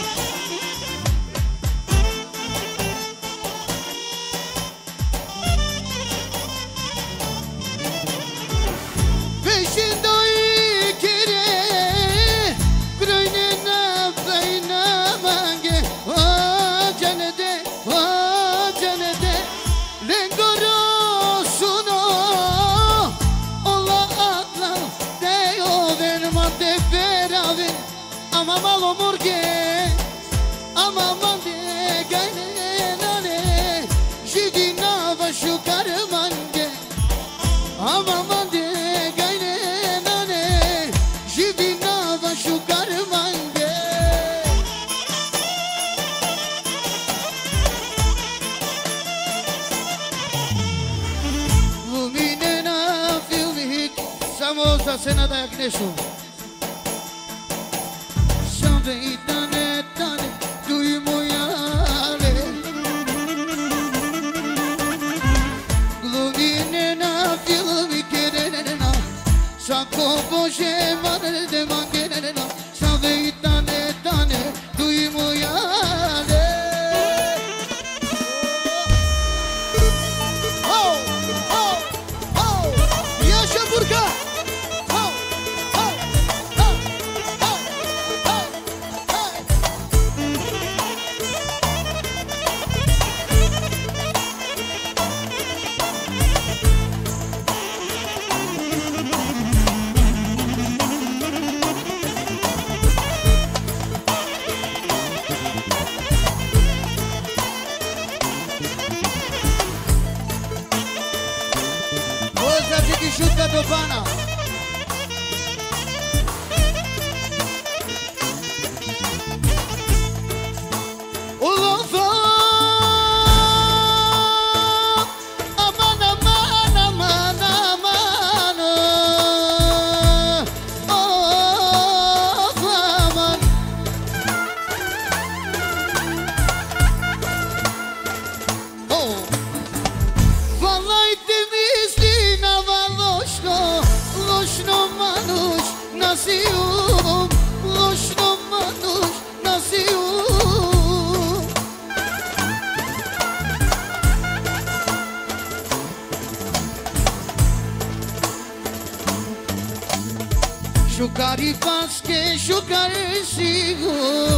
Beijando e querer, grunhando vai na mangue. Oh, janede, oh, janede, lengoroso no. Ola atla, de oven mate veraven. Ama malo morge, ama mande gaine nane, jidina va shukar mange. Ama mande gaine nane, jidina va shukar mange. Lumine na filmi, samosa cena da Agnesu. Vei tane tane, du-i mujale. Glumine-na, filmi-kere-na, sa-ko bože mane de mangena, sa vei tane tane, du-i mujale. Oh, oh, oh, Iașa Burca! Oh, oh, oh, oh, oh. Cosa ti disciuta dopana? Ulova, aman aman aman aman, oh aman. Oh, vallahi temizliğine var loşno, loşno manuş nasiyum, loşno manuş nasiyum. Shukari paske, shukari sigo.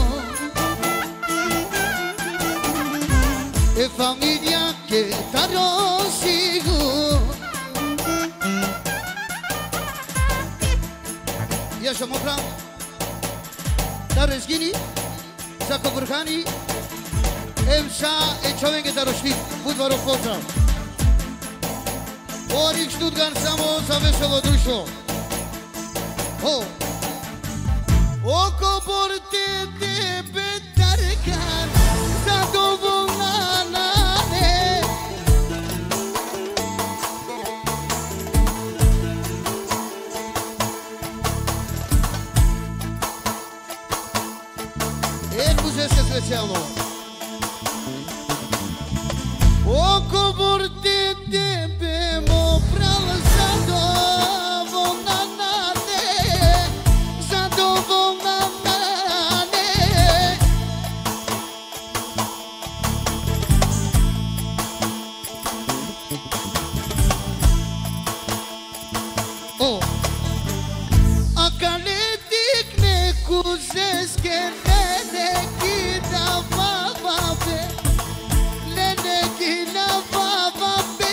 E famiglia che t'arrosigo. Yaşa Mokram, Darezgini, Zako Burkhani, Emsa e Čovenge Darošnik, Budvarov pozdrav. Orik Študgan samo za veselo društvo. Oh. Oko porte tebe tarkan, zadovoljna nane. Ecuzese specijalno. Oko porte tebe mo pral zadovoljna nane, zadovoljna nane. guzesc e nene ghina vavabe Nene ghina vavabe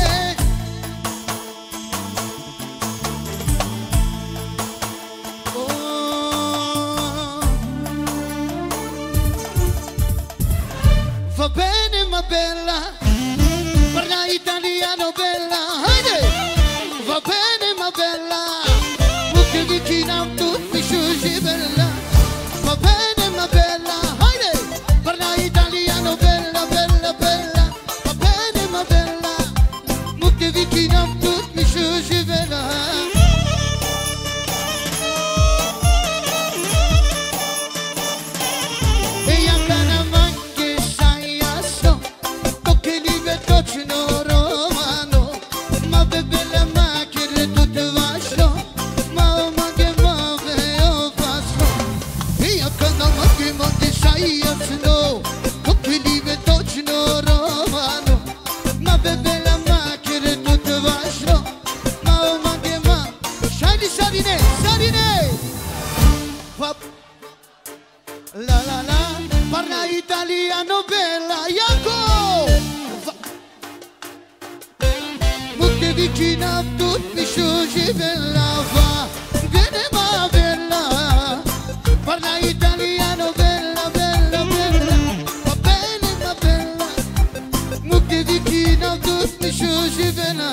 Va bene ma bella, parla italiano bella, haide! Va bene ma bella, mucche vicina tutti sciugi bella. Va bene ma bella, haide! Parla italiano bella, bella, bella. Va bene ma bella, mucche vicina tutti sciugi bella. La la la, parla italiano bella, Iaco! Mucche vicina a tutti sciugi bella, va bene ma bella, parla italiano bella, bella, bella, va bene ma bella, mucche vicina a tutti sciugi bella.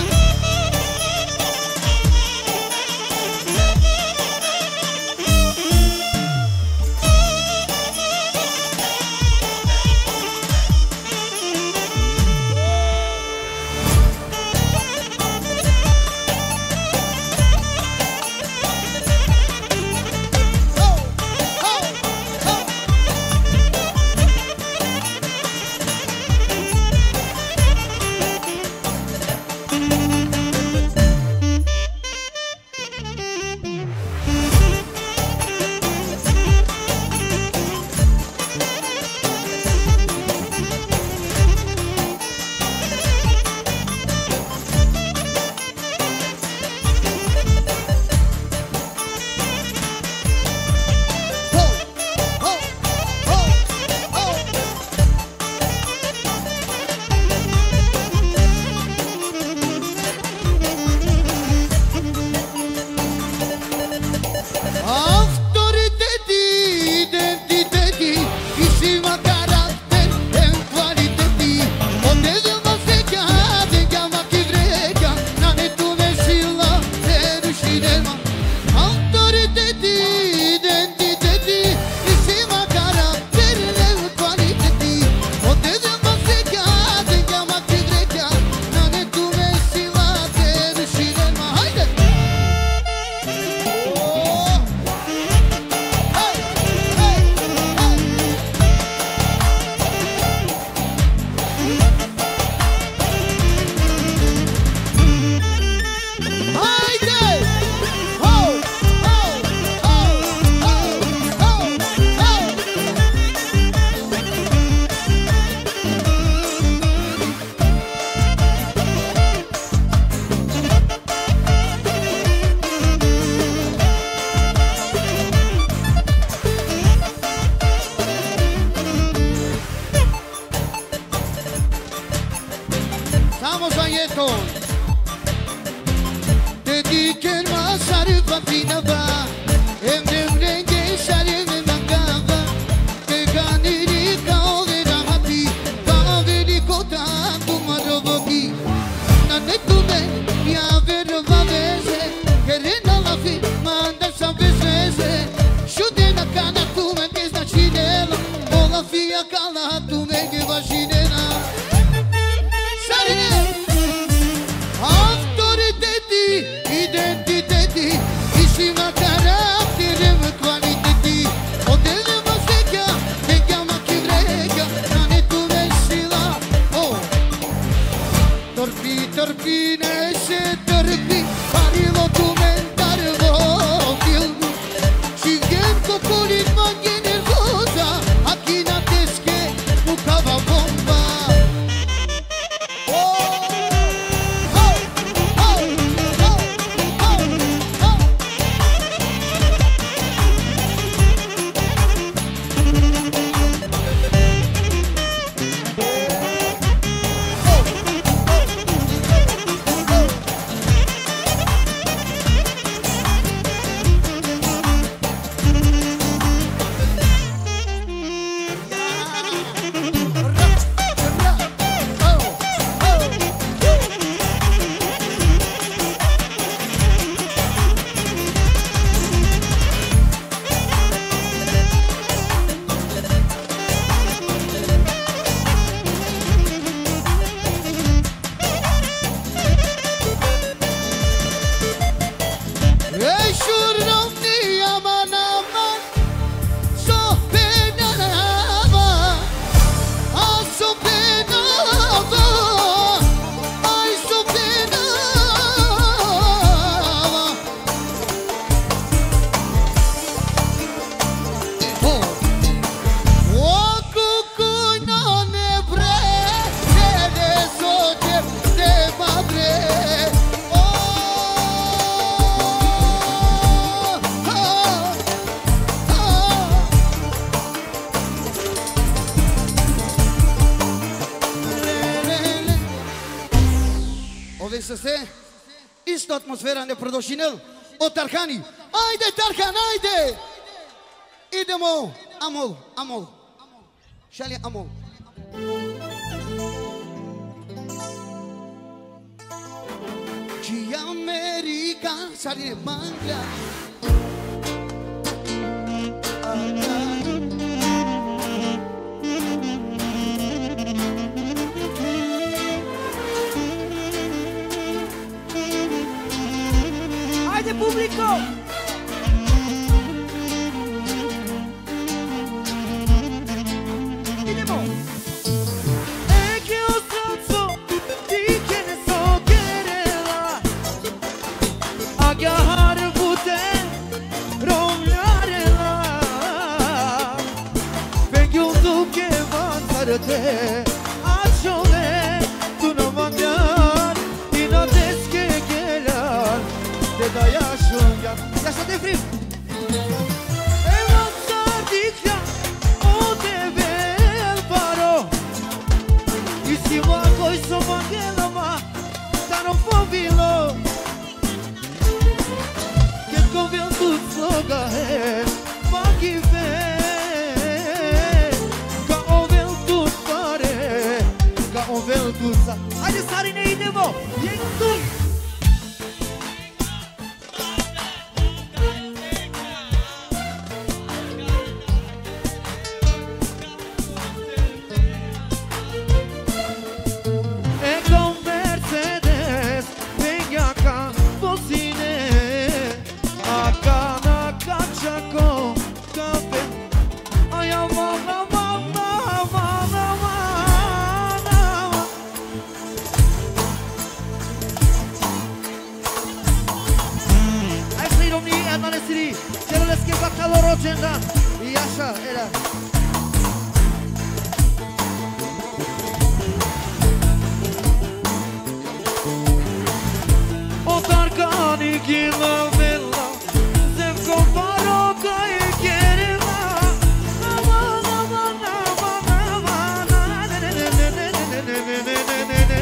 Vamos Aieto. Te diken ma sarı patina ba, emrem renge sarı me mangava. Te ganiri kaove rahati, kaove kota kumaroboki. Nane tume ya verva veze, kerena lafi manda sabese. Shudena kana tume ke značinela, ola fia kala tume ke vašinena. Autoriteti, identiteti, isima karakterem kvaliteti. să se isto atmosfera ne prodošinel o Tarhani. Ajde Tarhan, ajde! Idemo, amol, amol. Šalje amol. Ci America sare mangla. Haide publico! Idemo! E che ho strazzo di che ne so querela agarrar pute romlarela vengo tu che mandarate a ciole tu non mangiar di notte che gelar te da yaşunga yaşa devrim evlatlar dikya o devel paro isima koy soma gelama tano fobilo che conviene tu sloga è ma chi ve ca ovel tu pare ca ovel tu sa hadi sarine idemo yentu e acha, era. O Tarkani gila bella, se comparo kai kerela. Aman aman aman aman, ne ne ne ne ne ne ne ne ne ne.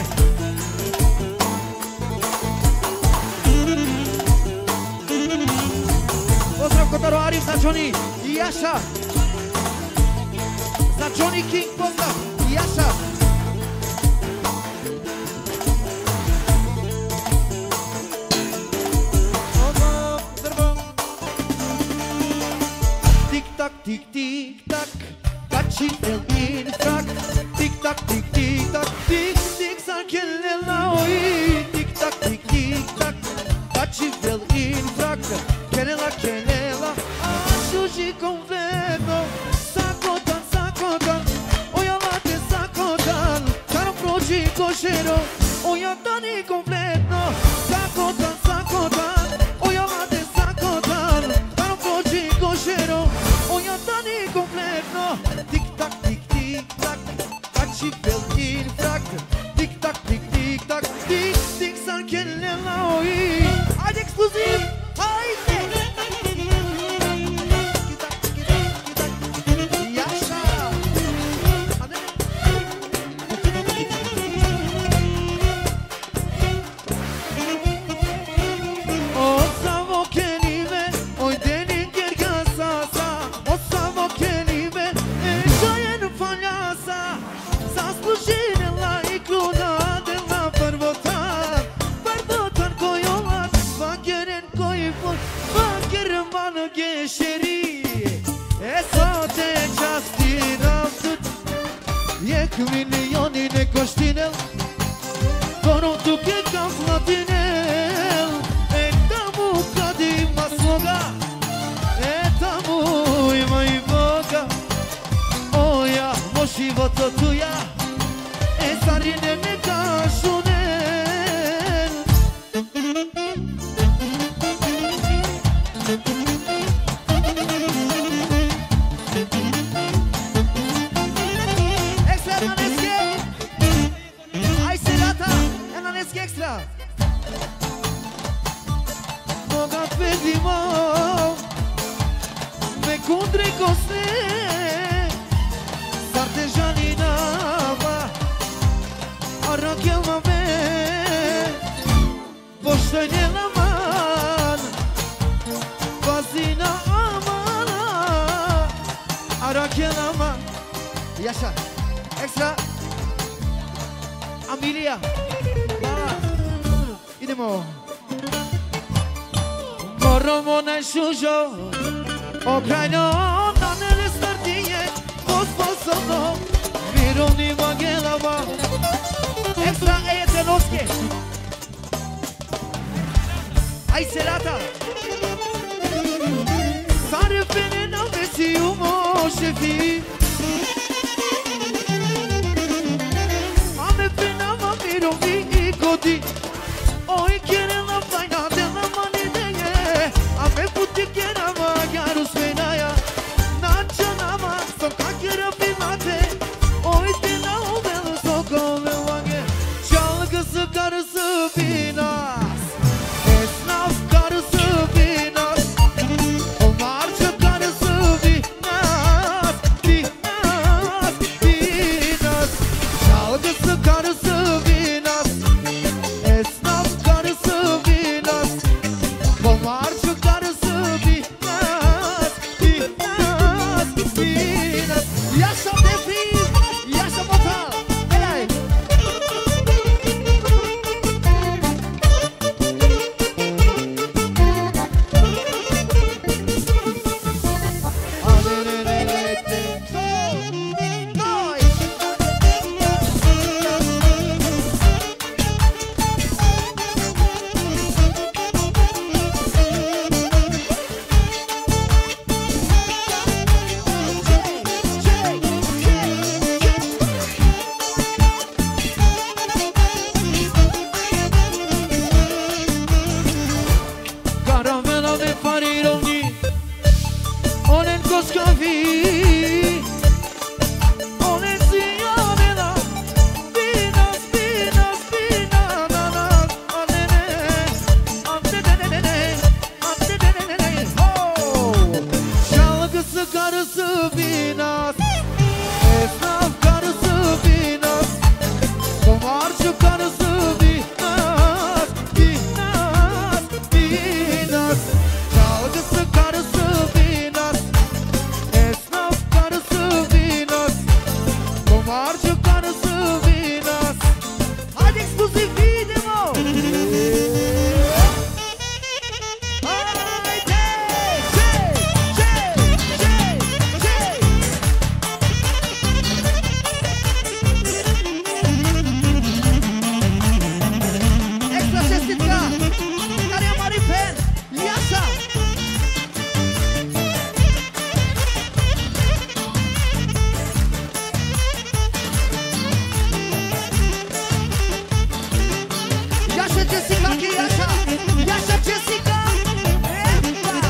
Pozdrav Kotaru Arif Začoni i Jaša. Začoni King pozdrav i Jaša. Tik tak tik tik tak, kači in frak. Tik tak tik tik tak, tik tik sa kelela oi. Tik tak tik tik tak, kači in frak. Kelela kelela, ajuji completo. Sacotan sacotan, oyalate sacotan. Caro proci coșero, oyatani completo. Sacotan sacotan, oyalate sacotan. Caro proci coșero, oyatani completo. Tic tac tic tic tac, kaci pel in frac. Tic tac tic tic tac, tic tic sa kelela oi. Haide exclusiv, haide! Milioni ne coștinel Cono tu che caflatinel E tamu cadi masloga E tamu ima i boga Oja moši voto tuja E sarine ne kašunel Extra Bogat vedimo Me kundre kosne Sartežani nama Arakel mame Söyle aman Vazina aman Arakel aman Yaşa Ekstra Amelia Bala Idemo Moromone šužo Okrajno Nanele stardije Posposobno Mirovni vagelama Ekstra ejete noske Aj serata Sare bene na vesi umo šefi Ame pena ma mirovni i godi Oj kjere la fajna dela mani dege Ame puti kjera ma gjaru svenaja Nača nama sto kakjera pilate Oj dela uvelu sto kove vange Čalga se karısı binas Esnaf karısı binas Omarca karısı binas Binas, binas Çalgısı karısı binas Esnaf karısı binas Omarca karısı binas Binas, binas Yaşa defil, yaşa batal Helal Caramela de farironi Onen koskavi Onen ziyanela Binas, binas, binananas Anene, anenenene Anenenene Ho! Çalgısı karısı binas Esnaf karısı binas Kumarcı karısı binas Binas, binas Çalgısı karısı binas Esnaf karısı binas Kumarcı karısı binas Hadi ekskluziv video Haydi Çey, çey, çey, çey Ekstra čestitka Darija Maripen Yaşa Yaşa Jessica ki yaşa Yaşa Jessica Epa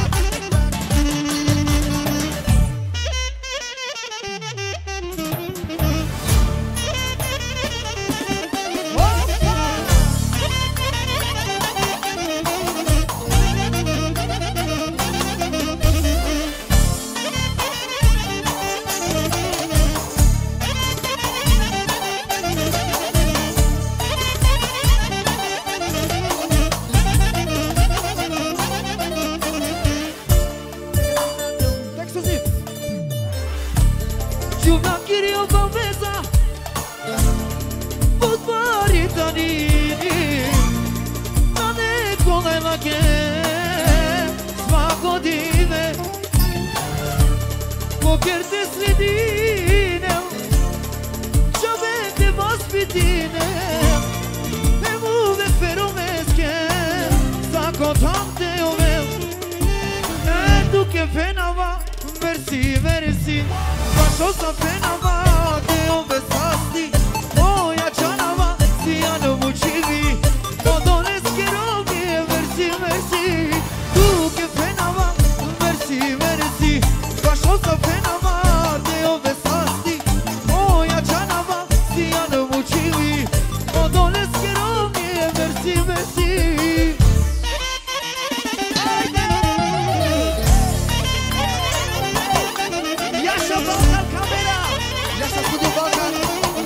Ekskluziv Ciuna kirio baveza Budvari danini Na nekole lake Svakodine Pokerte sredine Čabete vaspitine Emuve feromeske Zako tam te ovel Eduke fenava Mersi, mersi Bašo sam fenava Te ove sasti Moja čanava Sijano mučivi Podoneske roge Mersi, mersi Duke fenava Mersi, mersi Bašo sam fenava Te ove sasti Moja čanava Sijano mučivi Podoneske roge Mersi, mersi Yaşa Balkan kamera! Yaşa Studio Balkan!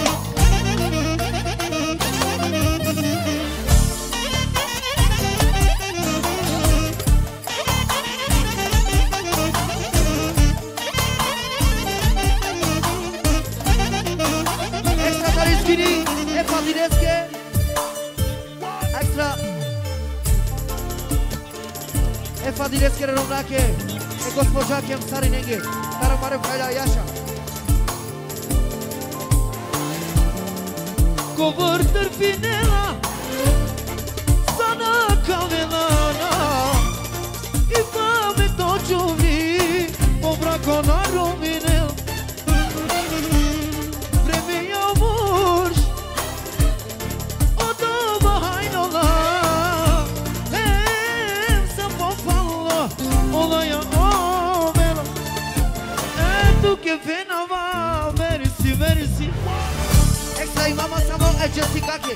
mladi leskere romnake e gospođa kem stari nenge Staro mare fajla jaša Govor tărfinela Sana kavelana I pame to čuvi Pobrako na rominel Vreme ja murš Od ova hajnola Em sam popala Ola ja ovela E tu ke venava Merisi, merisi Extra imama samo e Jessica ke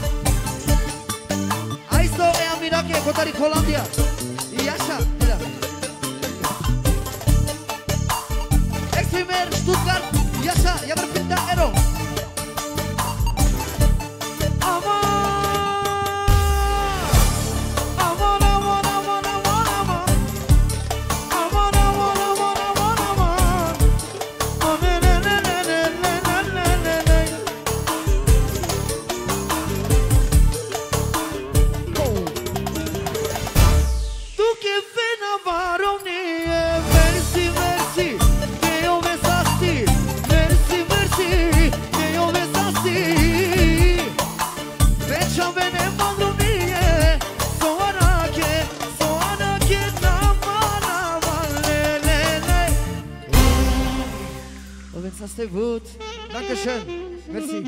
Aisto e Amira ke Kotari Colombia Iașa Exprimer Stuttgart Iașa Iar pinta ero Amor Amor, amor, amor, amor, amor Amor, amor, amor, amor, amor Oh, ne, ne, ne, ne, ne, ne, ne, ne, ne Tu che vena varonie Merci, merci Che io vesasti Merci, merci Che io vesasti Veccia vene mandronie Soana che Soana che Nama, nama Le, le, le O vesasti vut Dankeschön Merci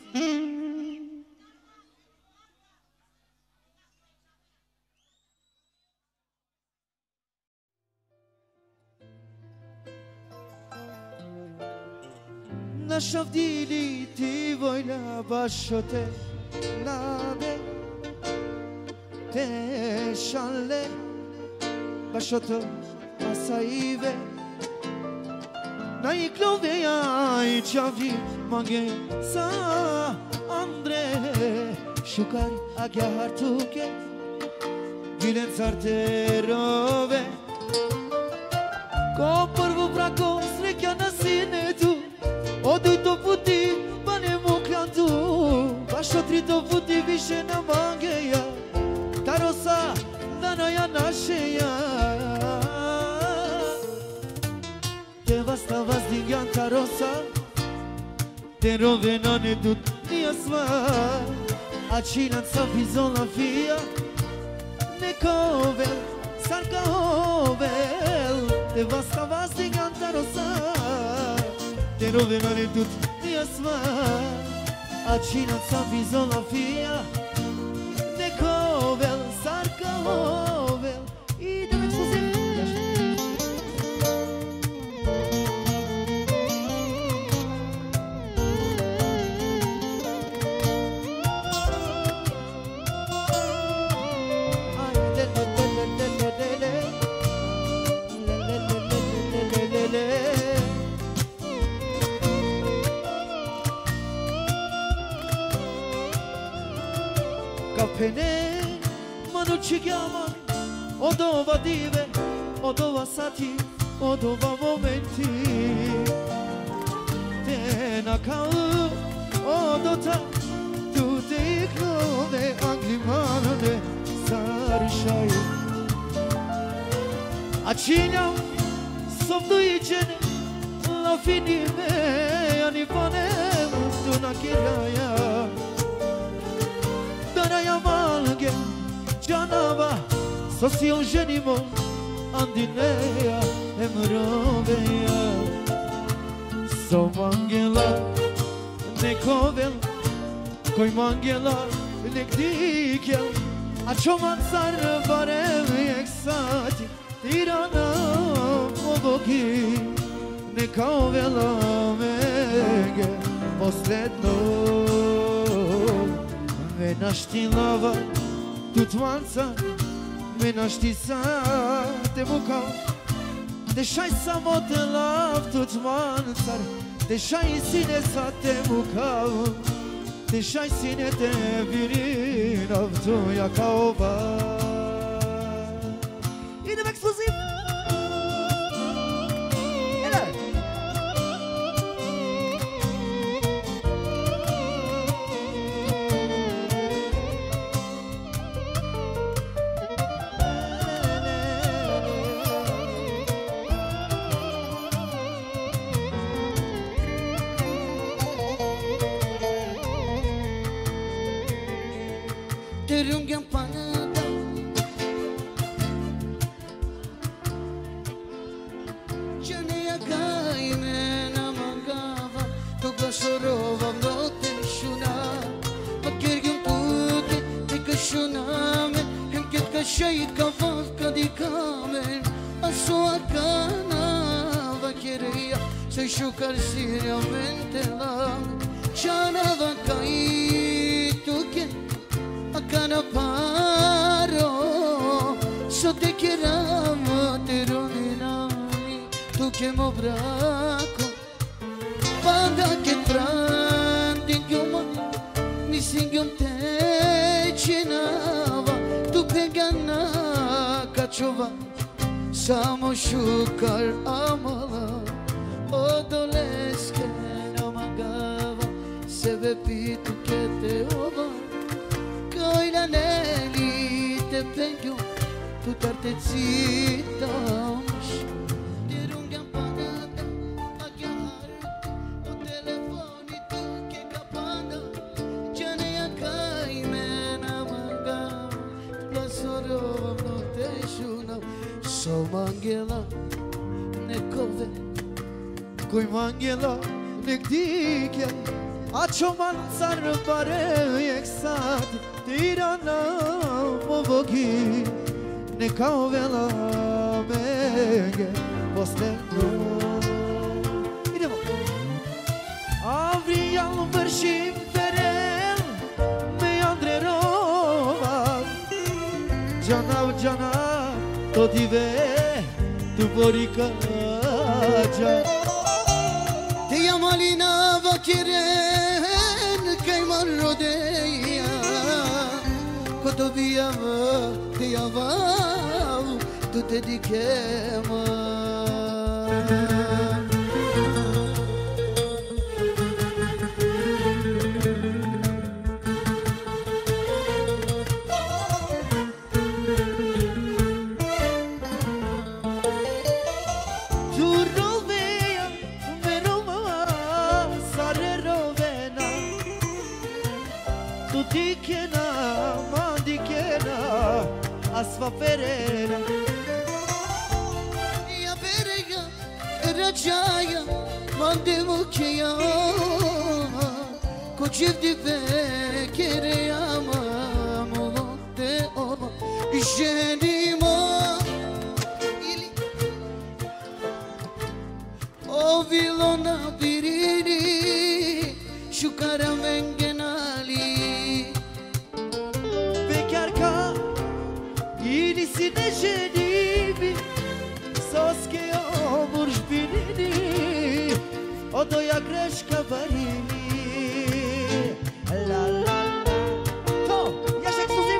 Nashavdili ti voila bashote nade te shalle bashoto asaive Nai klove ai chavi mange sa andre shukar agya hartuke gilen sarte rove Ko prvo brako sreća na sine tu Oduj to puti, pa ne mokljam tu Baš tri to puti više na mangeja Tarosa, danaja našeja Te vasta vas digjan tarosa Te rovena ne dut nija sva A činan sa bizola fija Neka ovel, sarka ovel Te vasta vas digjan tarosa Te rovena ne tut nija sva A činat sa bizola fija Neko ovel, sarka ovel Idem ekskluziv Kapene, manu ci chiama Od ova dive, od ova sati Od ova momenti Te na kao Od ota Tu te iklone Anglimanone Zarišaju A činjam Sovdu iđene La finime Ani panem Tu na kiraja Danaja malge Canava Sosi un ženimo Andineja Emroveja Som angela Nekovel Koj mangela Nek dikel A čoman car barem Eksati Tirana Mobogi Neka ovela mege Posledno Me našti lava Tutmanca Me našti sa Te muka Deșai samo te lav Tutmancar Deșai sine sa te muka Deșai sine te virin Avtuja kao ba Idem ekskluziv Gjëneja kajme në mangava Të gësorova më do të shuna Më kërgjën tute të këshuname Hem këtë këshajt ka vëth ka dikamen Aso akanava kjereja Se shukar sirja mente lame Qanava kajtuke Akana paro Sot e kjerama të rovinami Tuke mo brako Panda këtë brandin gjuma Nisin gjum të qenava Tu pegana kachova Sa mo shukar amala O doleske në mangava Sebe pitu kete ova Kajla neli te pengju Tu tarte cita ush Dirungan pagate a chiamare O telefoni tu che capanda Gjëneja kajme në mangava La sorova më te shuna So mangela ne kove Kuj mangela në këdikja A që manë carë pare e kësat Tirana më vëgi Në ka vela menge Pos në në Ide më Avri janë vërshim teren Me andre rova Gjana u gjana To dive Tu borika gjana Te jamalina vakiren Kajman rodeja Koto bijava te javav Tu te dikema Asfa perena Ja perega rajaja Mande mu kja Ko qifti pe kere ama Mulote oma Zhenima O vilona birini Shukara mengenali Bekarka İlisi ne jenimi Soske omur şbirini O doja greszka varini La la la To, jaś ekskluzyw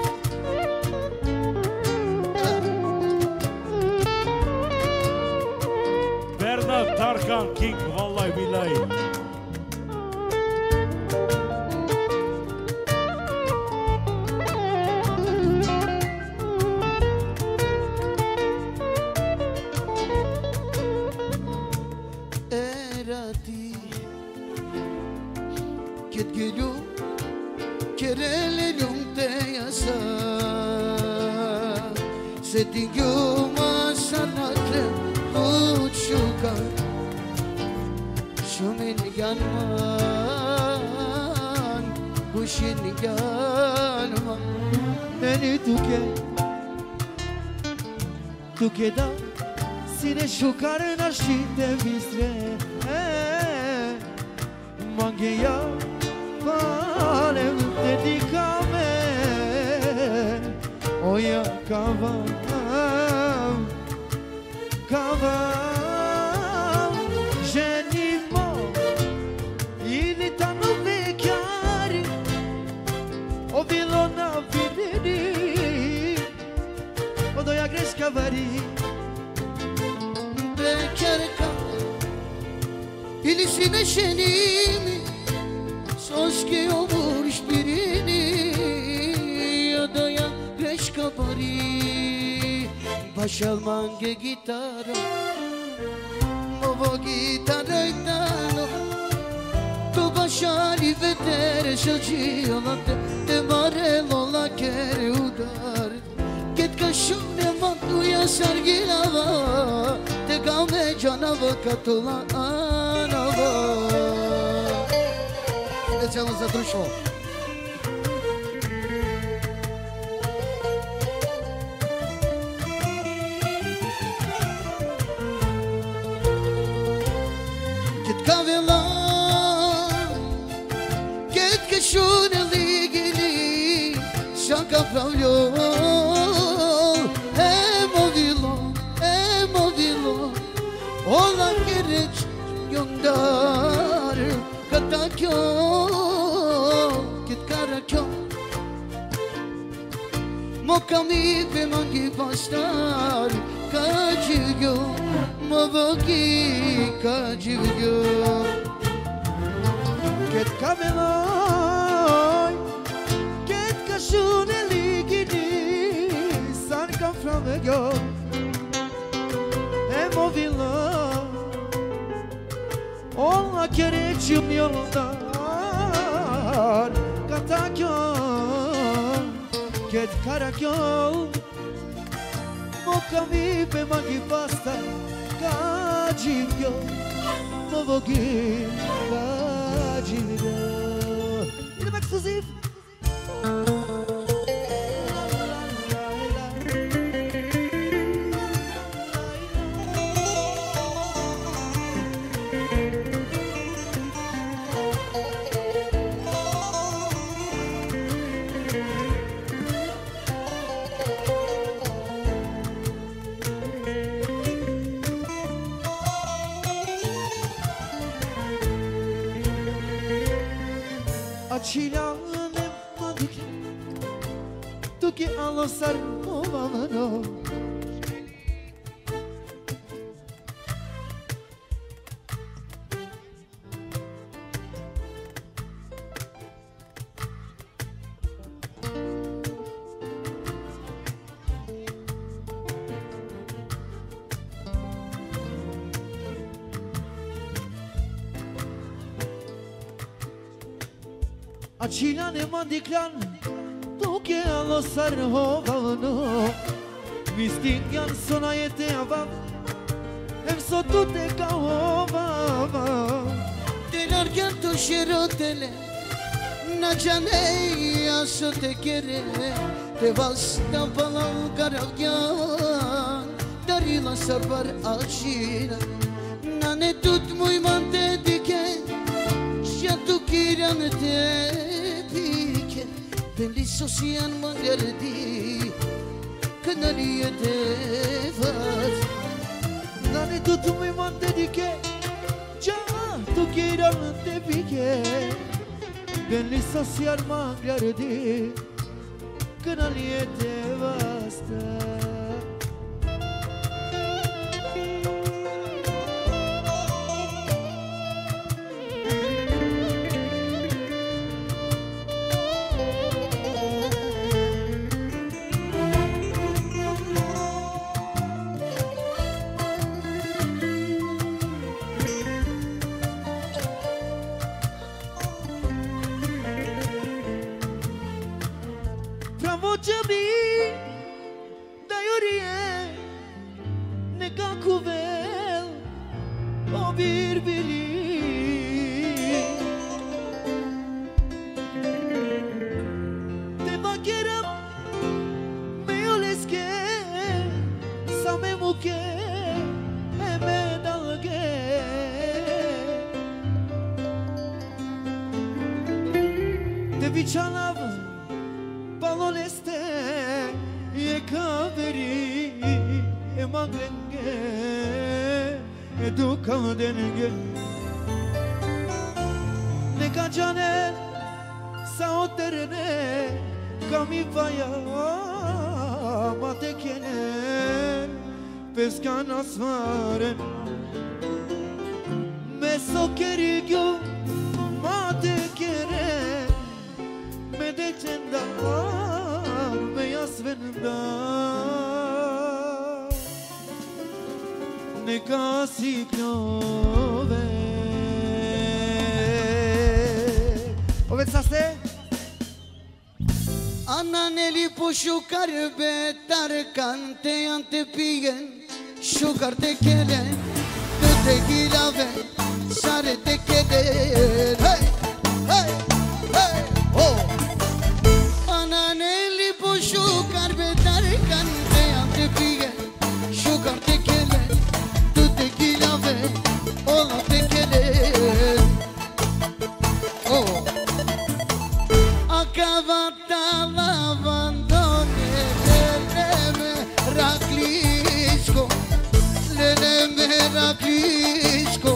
Bernard Tarkan King vallahi billahi Se t'ingjuma sanatre uçukar Shumin ganman Kuşin ganman Beni tuke Tuke da Sine şukarın aşite visre Mangeya Palem dedikame Oya kavam Kavam Ženimo Ili tanu vekjari O bilo na vidini O doja greška vari Bekarka İlisi neşenimi Soske omur şbirini Ya doja greška vari Bašal mange gitaro Ovo gitaro i dano Tu bašali vedere Šalčijolate Te marelo la kere udar Ket ka šune vantu ja sargilava Te Pegame canavă catula anavă Specijalno za društvo Kit kavela Kit këshune ligili Shaka pravljo Ola gereç gönder Katakyo Git karakyo Mokami ve mangi başlar Kacıgyo Mavagi kacıgyo Git kameloy Git kaşune ligini San kaframegyo Emovilo Ola gereçim yoldan Katakyon Get karakyon Mokami pe magi pasta Kajivyo Movogi Kajivyo Yine bak Suzif Çilanem madik Tu ki alosar movamano Acila ne mandiklan Tu che allo sarho vavano Vistingan sona yete avam Hem so tu te kaovava Telarken tu şerotele Na canei aso te kere Te vasta palau karagyan Darila sarvar alşira Na ne tut muy mante dike Ya tu kiran te dike Belli sosiyan mangerdi Kanaliye te vaz Nane tutumi mante dike Ya tu kiran te dike Belli sosiyan mangerdi Kanaliye te vasta Vichalav baloneste ye kaveri e magrenge e duka denenge ne kajane saoterne kami vaya matekene peskan asvaren meso kerigyo matekere Medecendar beyaz vendar Ne kasiklove Oveți saste? Ananeli pușu carbe tar cante ante pigen Sugar tekele, tu tequila ve, sare tekele. Hey, hey, hey, oh. Ananeli bu sugar bedar kante ante piye. Sugar tekele, tu tequila ve, ola tekele. Oh. Acabata lavandone, leleme raklisco, leleme raklisco.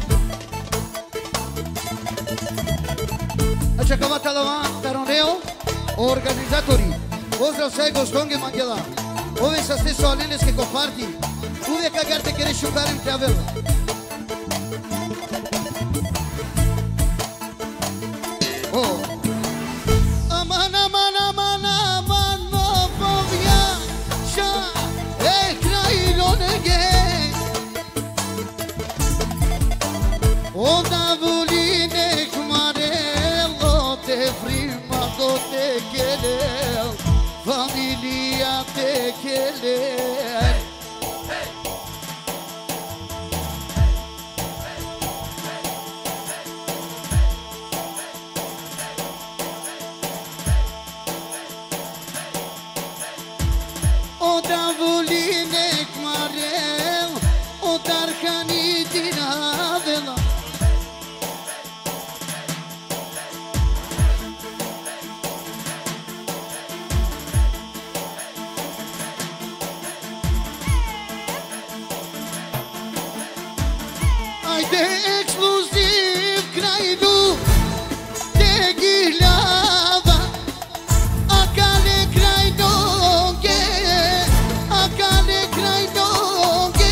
Ați acabata lavandone, taroneo, organizzatori. Vostra sei gostonghe manghela. Ove sa stesso alenes che comparti, uve cagarte che resciugare in tavella. Oh. Aman aman aman aman mafya şa ekrailonege. O davuline kmarelo te prima do te kele, familia te kele. O davuline kmarel, o tarkani dinavela. Haide exclusiv craidu de ghilava, acale craidonghe, acale craidonghe.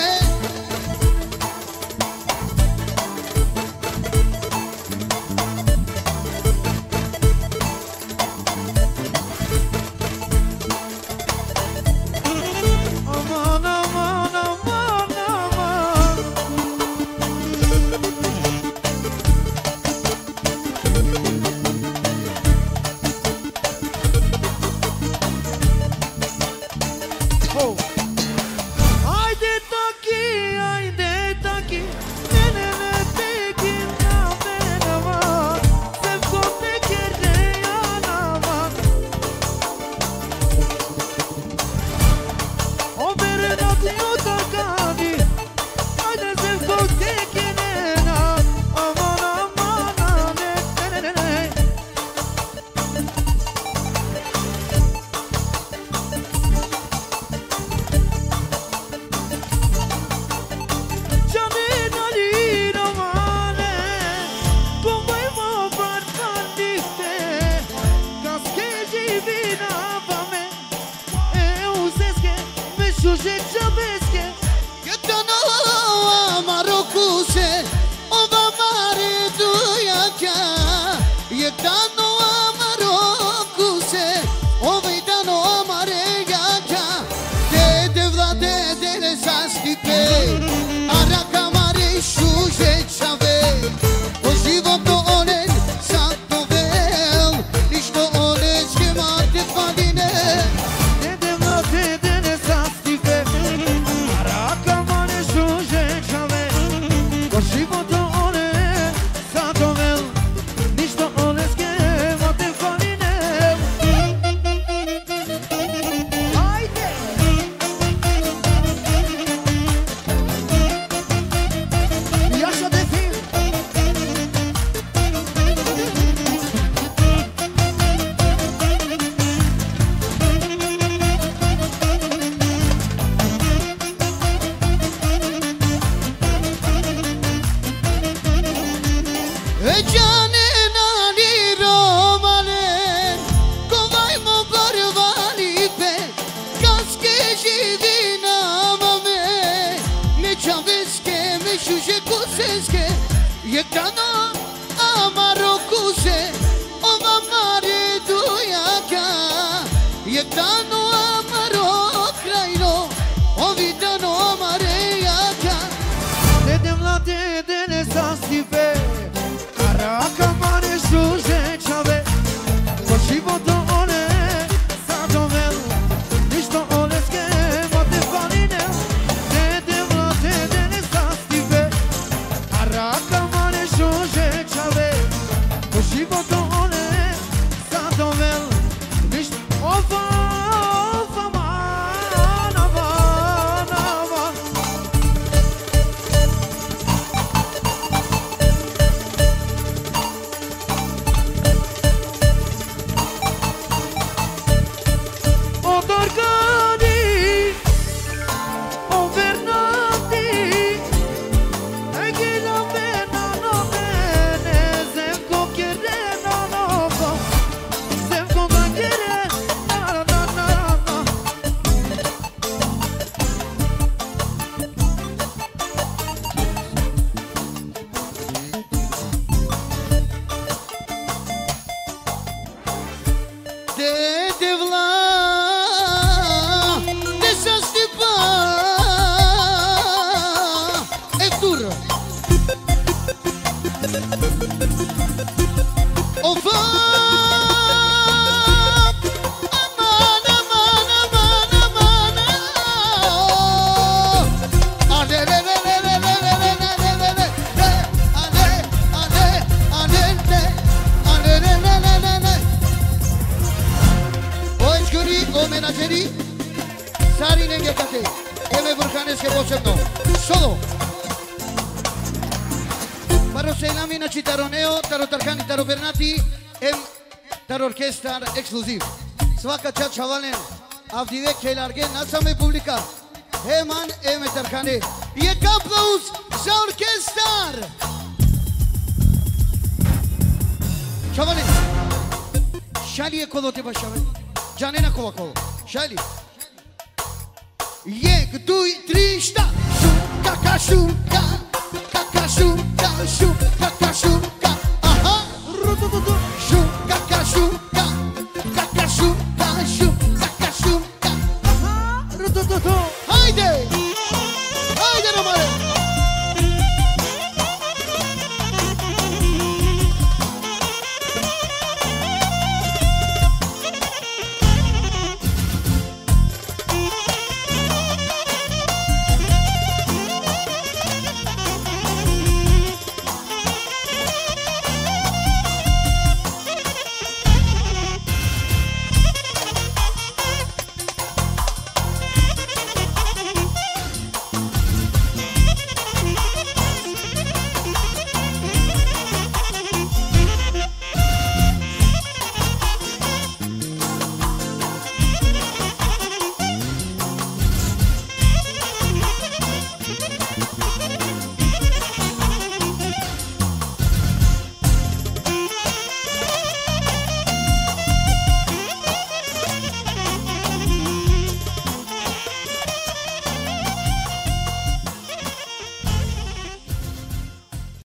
Aman aman aman aman. Oh. Haydi taki, haydi taki, nenene tekin na benava, sevko tekere yanava. O berenat yotakani, haydi sevko tekine, aman aman aman nenene. Canın Ali romane, kumay mo barkandikte, kaskeci vinavame, e useske, me şuşe çabeske. Yetano amarokuse, ova mare duyaka. Yetano amarokuse, ova idano amareyaka. De devlade dele sastipe, araka mare şuje çave. O životo onen santovel, ništo onen schemate padine. Dedem la dedene sastife, araka mane šuže čave, ko životo one sadovel, ništo one skemate faline. Ajde! Yaşa defil. E canen Ali romanen, kovay mo barvani pe, kaskeci vinamame, me çaveske, me şuşe kuseske, yekano amarokuse, ova mare duyaka, yekano amarokraino, ovidano amareyaka. Dedem la dedene sastife, araka mane šuže čave, ko životo one sadovel, ništo one skemate faline. Ur! O fă! Aman, aman, aman, aman, ale, le, le, le, le, le, le, le, le, le, le, le, ale, ale, ale, le, ale, le, le, le, le, le. O eșcuri, o menageri, sari nenghetate, eme burcanesche posemno, solo. Paro Seilamina Citaroneo, Taro Tarcani, Taro Bernati, em Taro Orchestra exclusiv. Svaka cea chavalen, avdive che larghe, nasa me publica. Eman, eme Tarcani. E caplus za orchestar. Chavalen. Shali e colo te ba chavalen. Janena colo colo. Shali. Yek, dui, tri, sta. Shuka, ka, shuka.